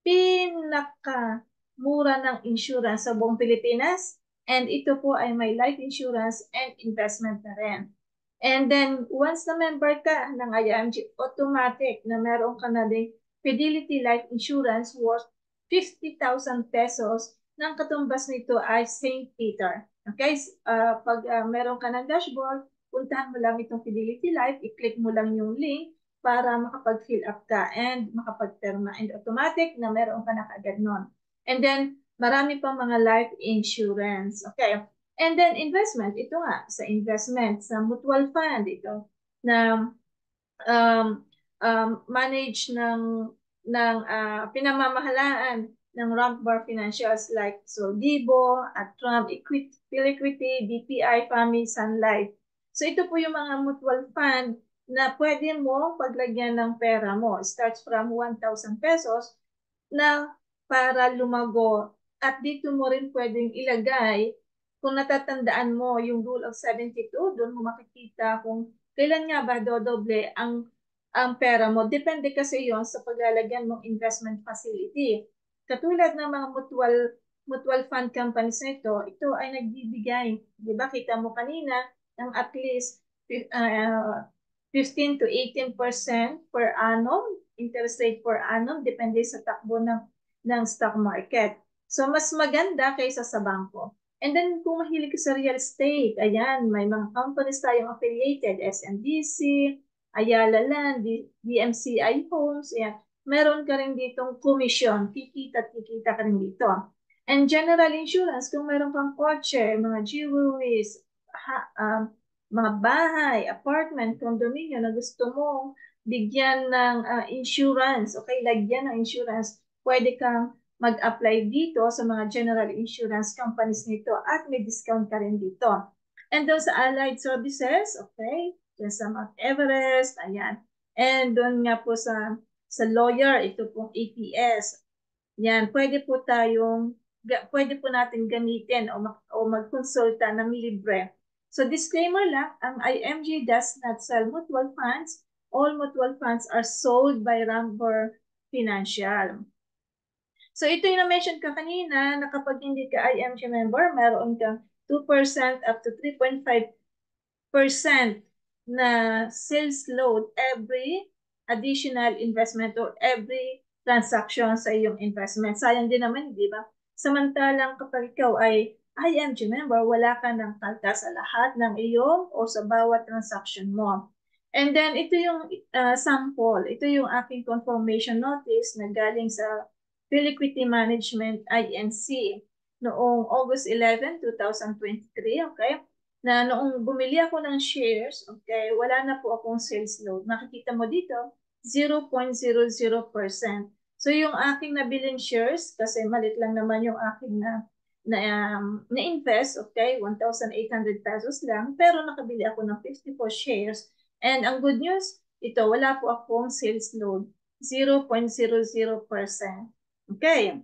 pinaka-mura ng insurance sa buong Pilipinas? And ito po ay may life insurance and investment na rin. And then, once na member ka ng I M G, automatic na meron ka na din Fidelity Life Insurance worth fifty thousand pesos. Nang katumbas nito ay Saint Peter. Okay? Uh, pag uh, meron ka ng dashboard, puntahan mo lang itong Fidelity Life, i-click mo lang yung link para makapag-fill up ka and makapag-perma. And automatic na meron ka na kaagad nun. And then, marami pang mga life insurance. Okay. And then, investment. Ito nga, sa investment, sa mutual fund, ito, na um, um, manage ng, ng uh, pinamamahalaan ng Rampbar Financials like Soldibo, at Trump, Equity, Equity, D P I, Family, Sun Life. So ito po yung mga mutual fund na pwede mo paglagyan ng pera mo. It starts from one thousand pesos na para lumago. At dito mo rin pwedeng ilagay, kung natatandaan mo yung rule of seventy-two, doon mo makikita kung kailan nga ba dodoble ang, ang pera mo. Depende kasi yon sa paglalagyan mong investment facility. Katulad ng mga mutual mutual fund companies na ito, ito ay nagbibigay. Di ba? Kita mo kanina, ng at least uh, fifteen to eighteen percent per annum, interest rate per annum, depende sa takbo ng, ng stock market. So, mas maganda kaysa sa bangko. And then, kung mahilig ka sa real estate, ayan, may mga companies tayong affiliated, S M D C, Ayala Land, D M C I Homes, ayan. Meron ka rin ditong commission, kikita at kikita ka rin dito. And general insurance, kung meron kang kotse, mga jewelries, ha, um, mga bahay, apartment, condominium na gusto mong bigyan ng uh, insurance, okay, lagyan ng insurance, pwede kang mag-apply dito sa mga general insurance companies nito at may discount ka rin dito. And doon sa allied services, okay, doon sa Mount Everest, ayan. And doon nga po sa sa lawyer, ito pong A P S. Yan, pwede po tayong, pwede po natin gamitin o, mag, o magkonsulta ng libre. So disclaimer lang, ang I M G does not sell mutual funds. All mutual funds are sold by Rampbar Financial. So ito yung na-mention ka kanina na kapag hindi ka I M G member, meron kang two percent up to three point five percent na sales load every additional investment or every transaction sa iyong investment. Sayang din naman, di ba? Samantalang kapag ikaw ay I M G member, wala ka ng kalta sa lahat ng iyong o sa bawat transaction mo. And then, ito yung uh, sample. Ito yung aking confirmation notice na galing sa Philiquity Management I N C noong August eleventh, two thousand twenty-three, okay? Na noong bumili ako ng shares, okay, wala na po akong sales load. Nakikita mo dito, zero point zero zero percent. So yung aking nabiling shares, kasi malit lang naman yung aking na na um, na-invest, okay, one thousand eight hundred pesos lang, pero nakabili ako ng fifty-four shares. And ang good news, ito, wala po akong sales load, zero point zero zero percent. Okay.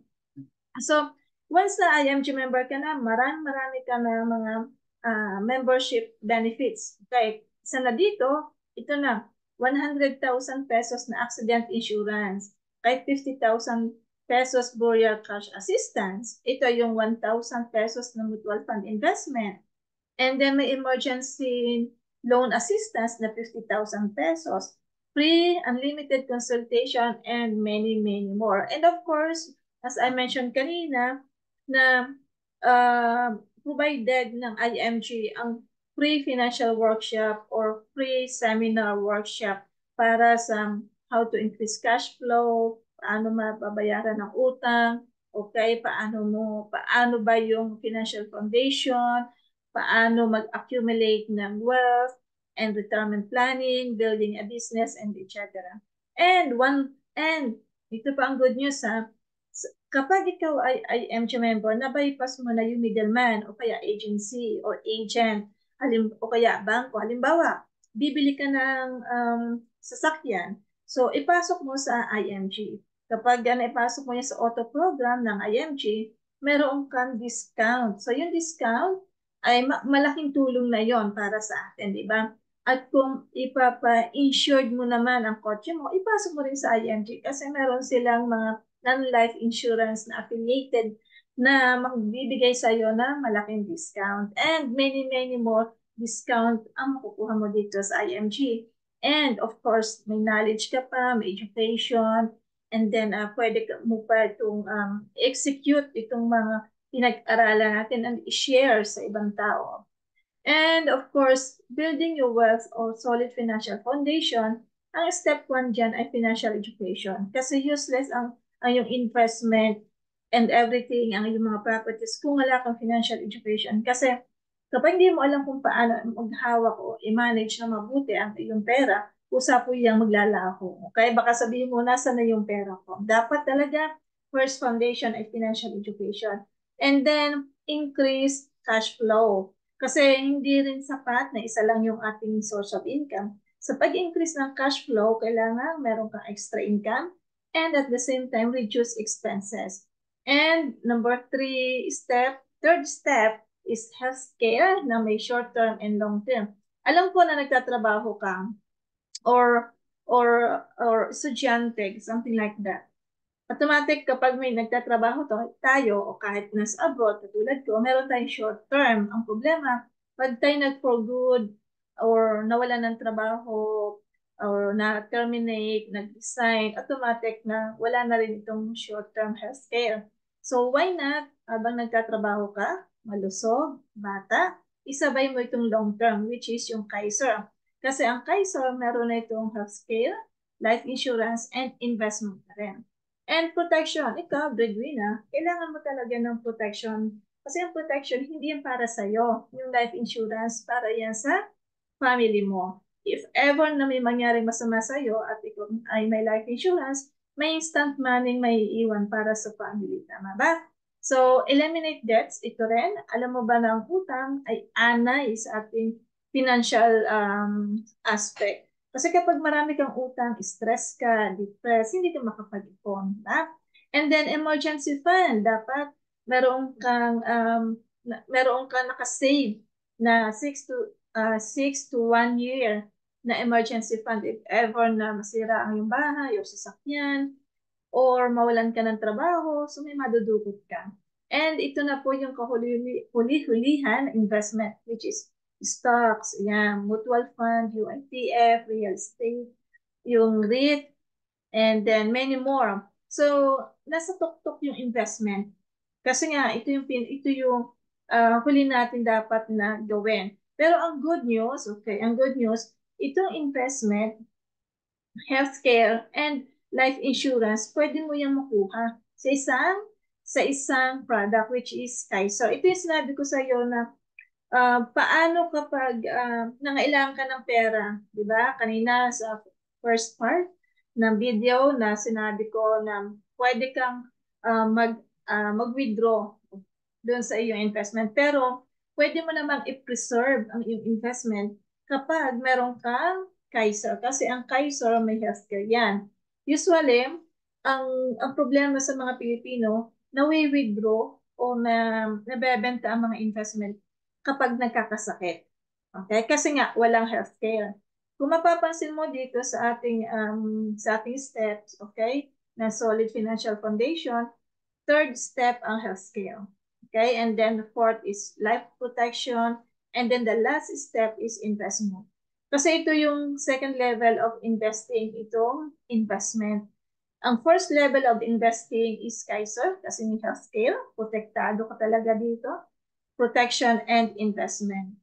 So, once na I M G member ka na, marami-marami ka na mga uh, membership benefits. Okay. Isa na dito, ito na, one hundred thousand pesos na accident insurance. Kahit fifty thousand pesos burial cash assistance. Ito yung one thousand pesos na mutual fund investment. And then may emergency loan assistance na fifty thousand pesos. Free, unlimited consultation, and many, many more. And of course, as I mentioned kanina, na uh, provided ng I M G ang free financial workshop or free seminar workshop para sa how to increase cash flow, paano mababayaran ng utang, okay, paano mo, paano ba yung financial foundation, paano mag-accumulate ng wealth and retirement planning, building a business, and et cetera. And one, and ito pa ang good news ha, kapag ikaw ay I M G member, na-bypass mo na yung middleman o kaya agency or agent halim, o kaya bangko. Halimbawa, bibili ka ng um, sasakyan. So, ipasok mo sa I M G. Kapag yan, ipasok mo yan sa auto program ng I M G, meron kang discount. So, yung discount ay ma malaking tulong na yon para sa atin, di ba? At kung ipapa-insured mo naman ang kotse mo, ipasok mo rin sa I M G kasi meron silang mga non-life insurance na affiliated na magbibigay sa iyo na malaking discount. And many, many more discount ang makukuha mo dito sa I M G. And of course, may knowledge ka pa, may education, and then uh, pwede ka mo pa itong um, execute itong mga pinag-aralan natin and i-share sa ibang tao. And of course, building your wealth or solid financial foundation Ang step one dyan ay financial education. Kasi useless ang, ang yung investment and everything, ang yung mga properties kung wala kang financial education. Kasi kapag hindi mo alam kung paano maghawak o i-manage na mabuti ang iyong pera, usa po yung maglalaho. Okay? Baka sabihin mo, nasa na yung pera ko? Dapat talaga, first foundation ay financial education. And then, increase cash flow. Kasi hindi rin sapat na isa lang yung ating source of income. Sa pag-increase ng cash flow, kailangan meron kang extra income and at the same time, reduce expenses. And number three step, third step is healthcare na may short-term and long-term. Alam ko na nagtatrabaho ka or or or estudyante, something like that. Automatic kapag may nagtatrabaho to, tayo o kahit nasa abroad, katulad ko, meron tayong short-term. Ang problema, pag tayo nag-for good or nawala ng trabaho or na-terminate, nag-resign, automatic na wala na rin itong short-term healthcare. So why not, habang nagtatrabaho ka, malusog, bata, isabay mo itong long-term, which is yung Kaiser. Kasi ang Kaiser, meron na itong healthcare, life insurance, and investment na rin. And protection, ikaw, breadwinner, kailangan mo talaga ng protection. Kasi ang protection, hindi yan para sa'yo. Yung life insurance, para yan sa family mo. If ever na may mangyaring masama sa'yo at ikaw ay may life insurance, may instant money may iiwan para sa family. Tama ba? So, eliminate debts. Ito rin. Alam mo ba na ang utang ay anay sa ating financial um, aspect. Kasi kapag marami kang utang, stress ka, depressed, hindi ka makapag-ipon. Ba? And then, emergency fund. Dapat meron kang, um, meron kang nakasave na six to Uh, six to one year na emergency fund if ever na masira ang iyong bahay o sasakyan or mawalan ka ng trabaho, so may madudugot ka. And ito na po yung kahuli-hulihan investment, which is stocks, yan, mutual fund, U I T F, real estate, yung R E I T, and then many more. So, nasa tuktok yung investment. Kasi nga, ito yung, ito yung uh, huli natin dapat na gawin. Pero ang good news, okay, ang good news, itong investment, healthcare, and life insurance, pwede mo yung makuha sa isang, sa isang product, which is Kaiser. Ito yung sinabi ko sa iyo na uh, paano kapag uh, nangailangan ka ng pera, di ba? Kanina sa first part ng video na sinabi ko na pwede kang uh, mag, uh, mag-withdraw doon sa iyong investment. Pero, pwede mo namang i-preserve ang iyong investment kapag meron kang Kaiser. Kasi ang Kaiser may healthcare yan. Usually, ang, ang problema sa mga Pilipino, na-withdraw o na nabebenta ang mga investment kapag nagkakasakit. Okay? Kasi nga, walang healthcare. Kung mapapansin mo dito sa ating, um, sa ating steps, okay, na solid financial foundation, third step ang healthcare. Okay, and then the fourth is life protection, and then the last step is investment. Kasi ito yung second level of investing, itong investment. Ang first level of investing is Kaiser, kasi may healthcare, protektado ka talaga dito, protection and investment.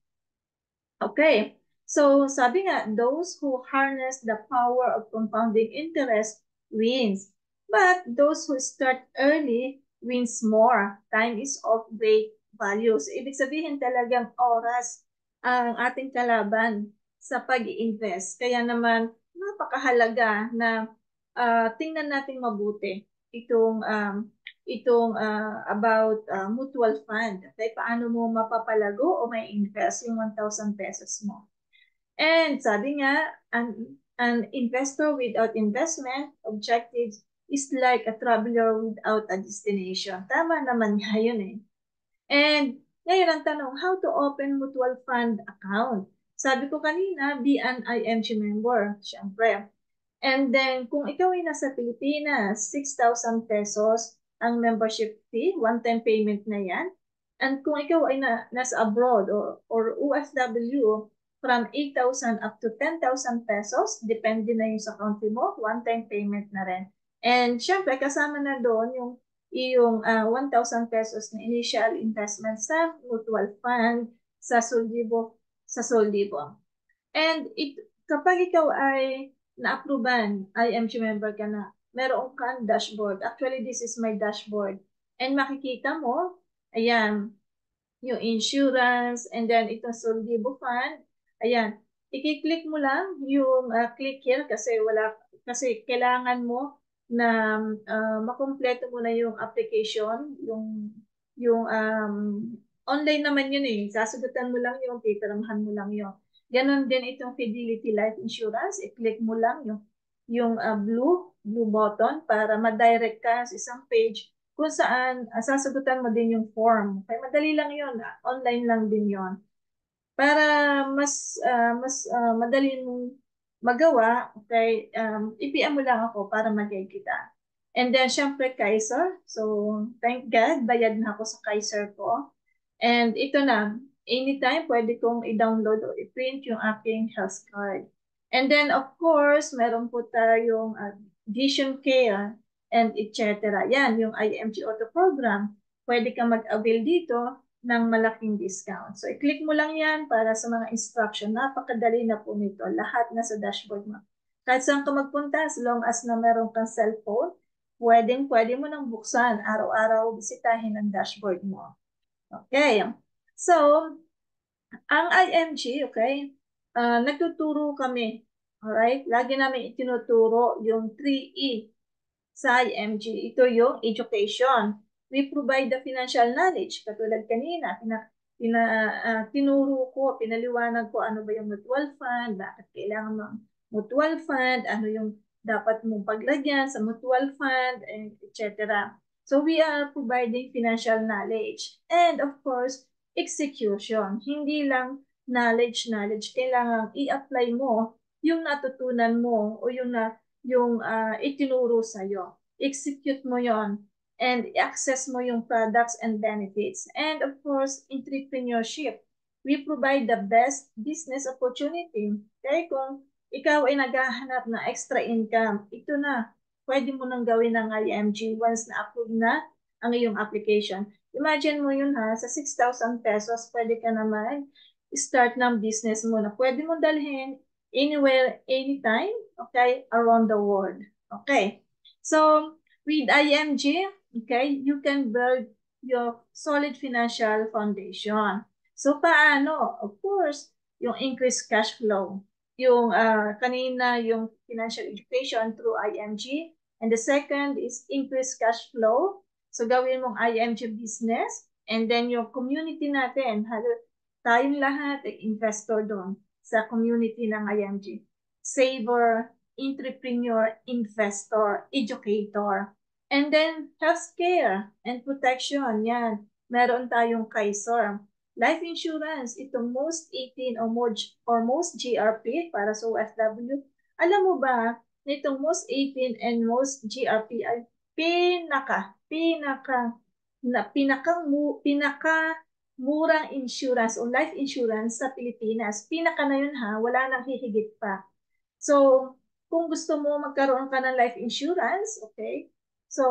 Okay, so sabi nga, those who harness the power of compounding interest wins. But those who start early wins more. Time is of great value. So, ibig sabihin talagang oras ang ating kalaban sa pag-invest. Kaya naman, napakahalaga na uh, tingnan natin mabuti itong um, itong uh, about uh, mutual fund. Okay, paano mo mapapalago o may invest yung one thousand pesos mo. And sabi nga, an, an investor without investment objectives is like a traveler without a destination. Tama naman nga yun eh. And ngayon ang tanong, how to open mutual fund account? Sabi ko kanina, be an I M G member, syempre. And then, kung ikaw ay nasa Pilipinas, six thousand pesos ang membership fee, one-time payment na yan. And kung ikaw ay na, nasa abroad or, or O F W, from eight thousand up to ten thousand pesos, depende na yung sa country mo, one-time payment na rin. And syempre, kasama na doon yung, yung uh, one thousand pesos na initial investment sa mutual fund, sa Soldibo, sa Soldibo. And it, kapag ikaw ay na-approvean, I M G member ka na, meron kang dashboard. Actually, this is my dashboard. And makikita mo, ayan, yung insurance, and then itong Soldibo Fund. Ayan, i-click mo lang yung uh, click here kasi wala, kasi kailangan mo na uh, makumpleto mo na yung application, yung, yung um, online naman yun eh. Sasagutan mo lang yung, pipiramahan mo lang yun. Ganon din itong Fidelity Life Insurance. I-click mo lang yung, yung uh, blue, blue button para ma-direct ka sa isang page kung saan uh, sasagutan mo din yung form. Okay, madali lang yun. Online lang din yun. Para mas uh, mas uh, madali mong magawa, okay, um, i-P M mo lang ako para mag-guide kita. And then, syempre, Kaiser. So, thank God, bayad na ako sa Kaiser ko. And ito na, anytime pwede kong i-download o i-print yung aking health card. And then, of course, meron po tayong uh, vision care and et cetera. Yan, yung I M G Auto Program. Pwede ka mag-avail dito ng malaking discount. So, i-click mo lang yan para sa mga instruction. Napakadali na po nito. Lahat na sa dashboard mo. Kahit saan ka magpunta, as long as na meron kang cellphone, pwedeng pwede mo nang buksan. Araw-araw, bisitahin ang dashboard mo. Okay. So, ang I M G, okay, uh, nagtuturo kami. Alright? Lagi namin itinuturo yung three E sa I M G. Ito yung education. We provide the financial knowledge. Katulad kanina, pina, pina, uh, tinuro ko, pinaliwanag ko ano ba yung mutual fund, bakit kailangan ng mutual fund, ano yung dapat mong paglagyan sa mutual fund, and et cetera. So we are providing financial knowledge. And of course, execution. Hindi lang knowledge, knowledge. Kailangan i-apply mo yung natutunan mo o yung, na, yung uh, itinuro sa'yo. Execute mo yon and access mo yung products and benefits. And of course, entrepreneurship. We provide the best business opportunity. Kaya kung ikaw ay naghahanap na extra income, ito na, pwede mo nang gawin ng I M G once na-approve na ang iyong application. Imagine mo yun ha, sa six thousand pesos, pwede ka naman start ng business mo na pwede mo dalhin anywhere, anytime, okay, around the world. Okay. So, with I M G, okay, you can build your solid financial foundation. So, paano? Of course, yung increased cash flow. Yung uh, kanina, yung financial education through I M G. And the second is increased cash flow. So, gawin mong I M G business. And then yung community natin, tayong lahat ay investor doon sa community ng I M G. Saver, entrepreneur, investor, educator. And then, healthcare and protection. Yan. Meron tayong Kaiser. Life insurance, itong most eighteen or, more, or most G R P para sa O F W. Alam mo ba, nitong most eighteen and most G R P ay pinaka, pinaka, na, pinaka, pinaka, murang insurance o life insurance sa Pilipinas. Pinaka na yun ha, wala nang hihigit pa. So, kung gusto mo magkaroon ka ng life insurance, okay, so,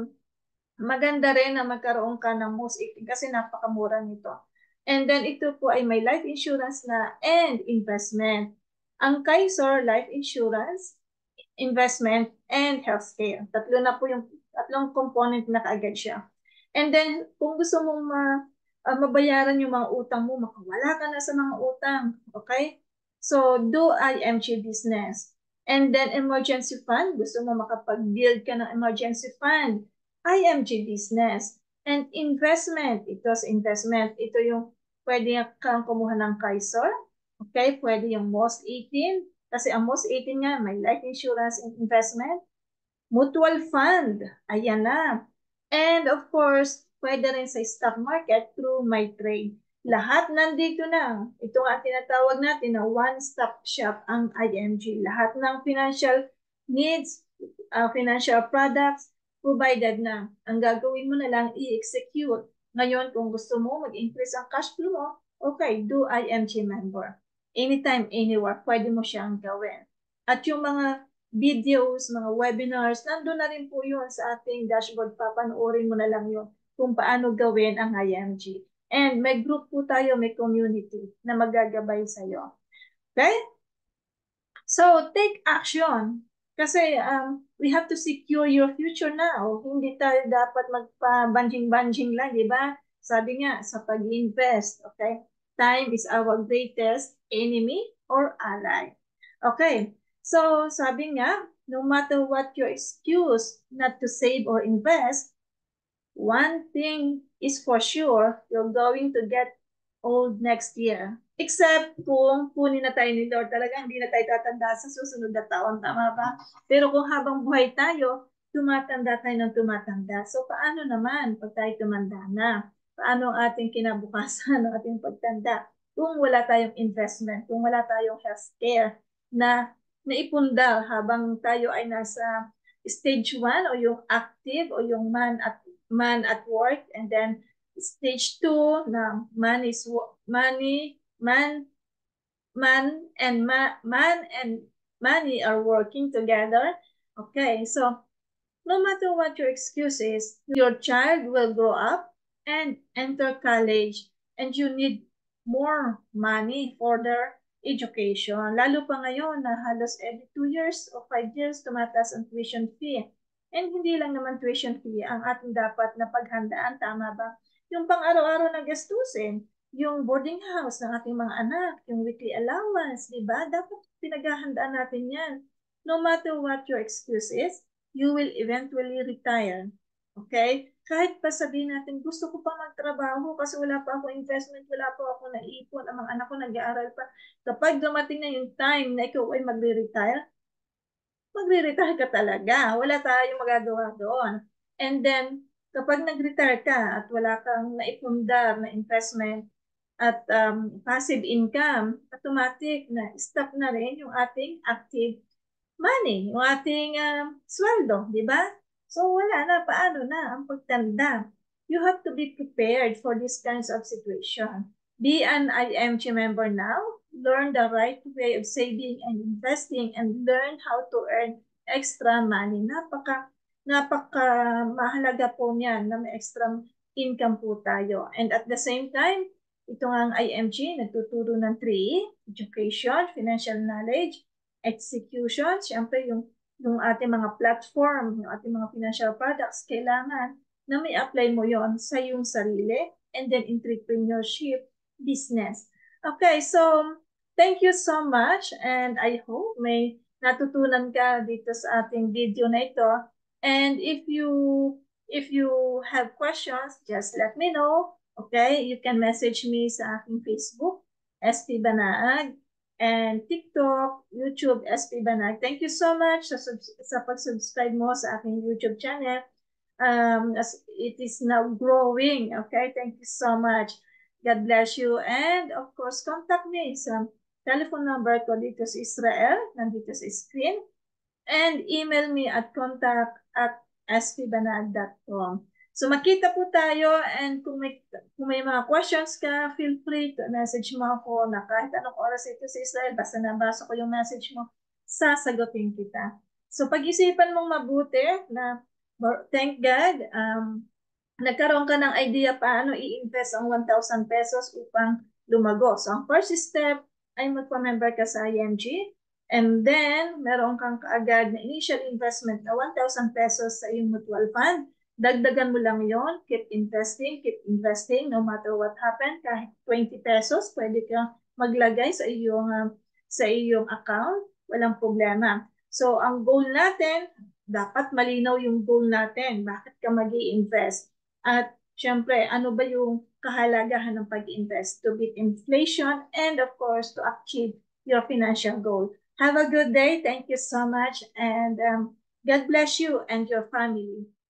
maganda rin na magkaroon ka ng most eighteen kasi napakamura nito. And then, ito po ay may life insurance na and investment. Ang Kaiser Life Insurance, investment, and healthcare. Tatlo na po yung tatlong component na kaagad siya. And then, kung gusto mong ma, uh, mabayaran yung mga utang mo, makawala ka na sa mga utang. Okay? So, do I M G business. And then, emergency fund. Gusto mo makapag-build ka ng emergency fund. I M G business. And investment. Ito sa investment. Ito yung pwede kang kumuha ng Kaiser. Okay? Pwede yung most eighteen. Kasi ang most eighteen nga, may life insurance and investment. Mutual fund. Ayan na. And of course, pwede rin sa stock market through MyTrade. Lahat nandito na. Ito nga tinatawag natin na one-stop shop ang I M G. Lahat ng financial needs, uh, financial products, provided na. Ang gagawin mo na lang, i-execute. Ngayon, kung gusto mo mag-increase ang cash flow mo, okay, do I M G member. Anytime, anywhere, pwede mo siyang gawin. At yung mga videos, mga webinars, nandun na rin po yun sa ating dashboard. Papanoorin mo na lang yun kung paano gawin ang I M G. And may group po tayo, may community na magagabay sa'yo. Okay? So, take action. Kasi um, we have to secure your future now. Hindi tayo dapat magpa-banjing-banjing lang, di ba? Sabi nga, sa pag-invest, okay? Time is our greatest enemy or ally. Okay, so sabi nga, no matter what your excuse not to save or invest, one thing is for sure, you're going to get old next year. Except kung kunin na tayo ni Lord, talaga hindi na tayo tatanda sa susunod na taon, tama ba? Pero kung habang buhay tayo, tumatanda tayo ng tumatanda. So paano naman pag tayo tumanda na? Paano ang ating kinabukasan ng ating pagtanda? Kung wala tayong investment, kung wala tayong healthcare na naipundar habang tayo ay nasa stage one o yung active o yung man at man at work, and then stage two na man is money man man and ma, man and money are working together. Okay, so no matter what your excuse is, your child will grow up and enter college, and you need more money for their education. Lalo pa ngayon na halos every two years o five years tumataas ang tuition fee. And hindi lang naman tuition fee ang ating dapat na paghandaan, tama ba? Yung pang-araw-araw na gastusin, yung boarding house ng ating mga anak, yung weekly allowance, di ba? Dapat pinaghahandaan natin yan. No matter what your excuse is, you will eventually retire. Okay? Kahit pa sabihin natin, gusto ko pa magtrabaho kasi wala pa ako investment, wala pa ako naipon, ang mga anak ko nag-aaral pa. Kapag dumating na yung time na ikaw ay magre-retire, magre-retire ka talaga. Wala tayong magagawa doon. And then, kapag nag-retire ka at wala kang naipundar na investment at um, passive income, automatic na stop na rin yung ating active money, yung ating uh, sweldo, di ba? So wala na, paano na ang pagtanda? You have to be prepared for these kinds of situation. Be an I M G member now, learn the right way of saving and investing, and learn how to earn extra money. Napaka, napaka mahalaga po niyan na may extra income po tayo. And at the same time, ito nga ang I M G, nagtuturo ng three E, education, financial knowledge, execution. Siyempre, yung, yung ating mga platform, yung ating mga financial products, kailangan na may apply mo yon sa iyong sarili, and then entrepreneurship, business. Okay, so thank you so much, and I hope may natutunan ka dito sa ating video na ito. And if you if you have questions, just let me know. Okay, you can message me sa aking Facebook, S P Banaag, and TikTok, YouTube, S P Banaag. Thank you so much sa, sa pag-subscribe mo sa aking YouTube channel. Um, as it is now growing. Okay, thank you so much. God bless you. And of course, contact me sa telephone number ko dito sa Israel, nandito sa screen. And email me at contact at s p banaag dot com. So makita po tayo, and kung may, kung may mga questions ka, feel free to message mo ako na kahit anong oras ito sa Israel, basta nabasa ko yung message mo, sasagutin kita. So pag-isipan mong mabuti na, thank God, um, nagkaroon ka ng idea paano i-invest ang one thousand pesos upang lumago. So ang first step ay magpa-member ka sa I M G, and then meron kang kaagad na initial investment na one thousand pesos sa iyong mutual fund. Dagdagan mo lang yon, keep investing, keep investing no matter what happen. Kahit twenty pesos, pwede kang maglagay sa iyong uh, sa iyong account, walang problema. So ang goal natin, dapat malinaw yung goal natin, bakit ka mag-i-invest. At syempre, ano ba yung kahalagahan ng pag-invest? To beat inflation and of course to achieve your financial goal. Have a good day. Thank you so much, and um, God bless you and your family.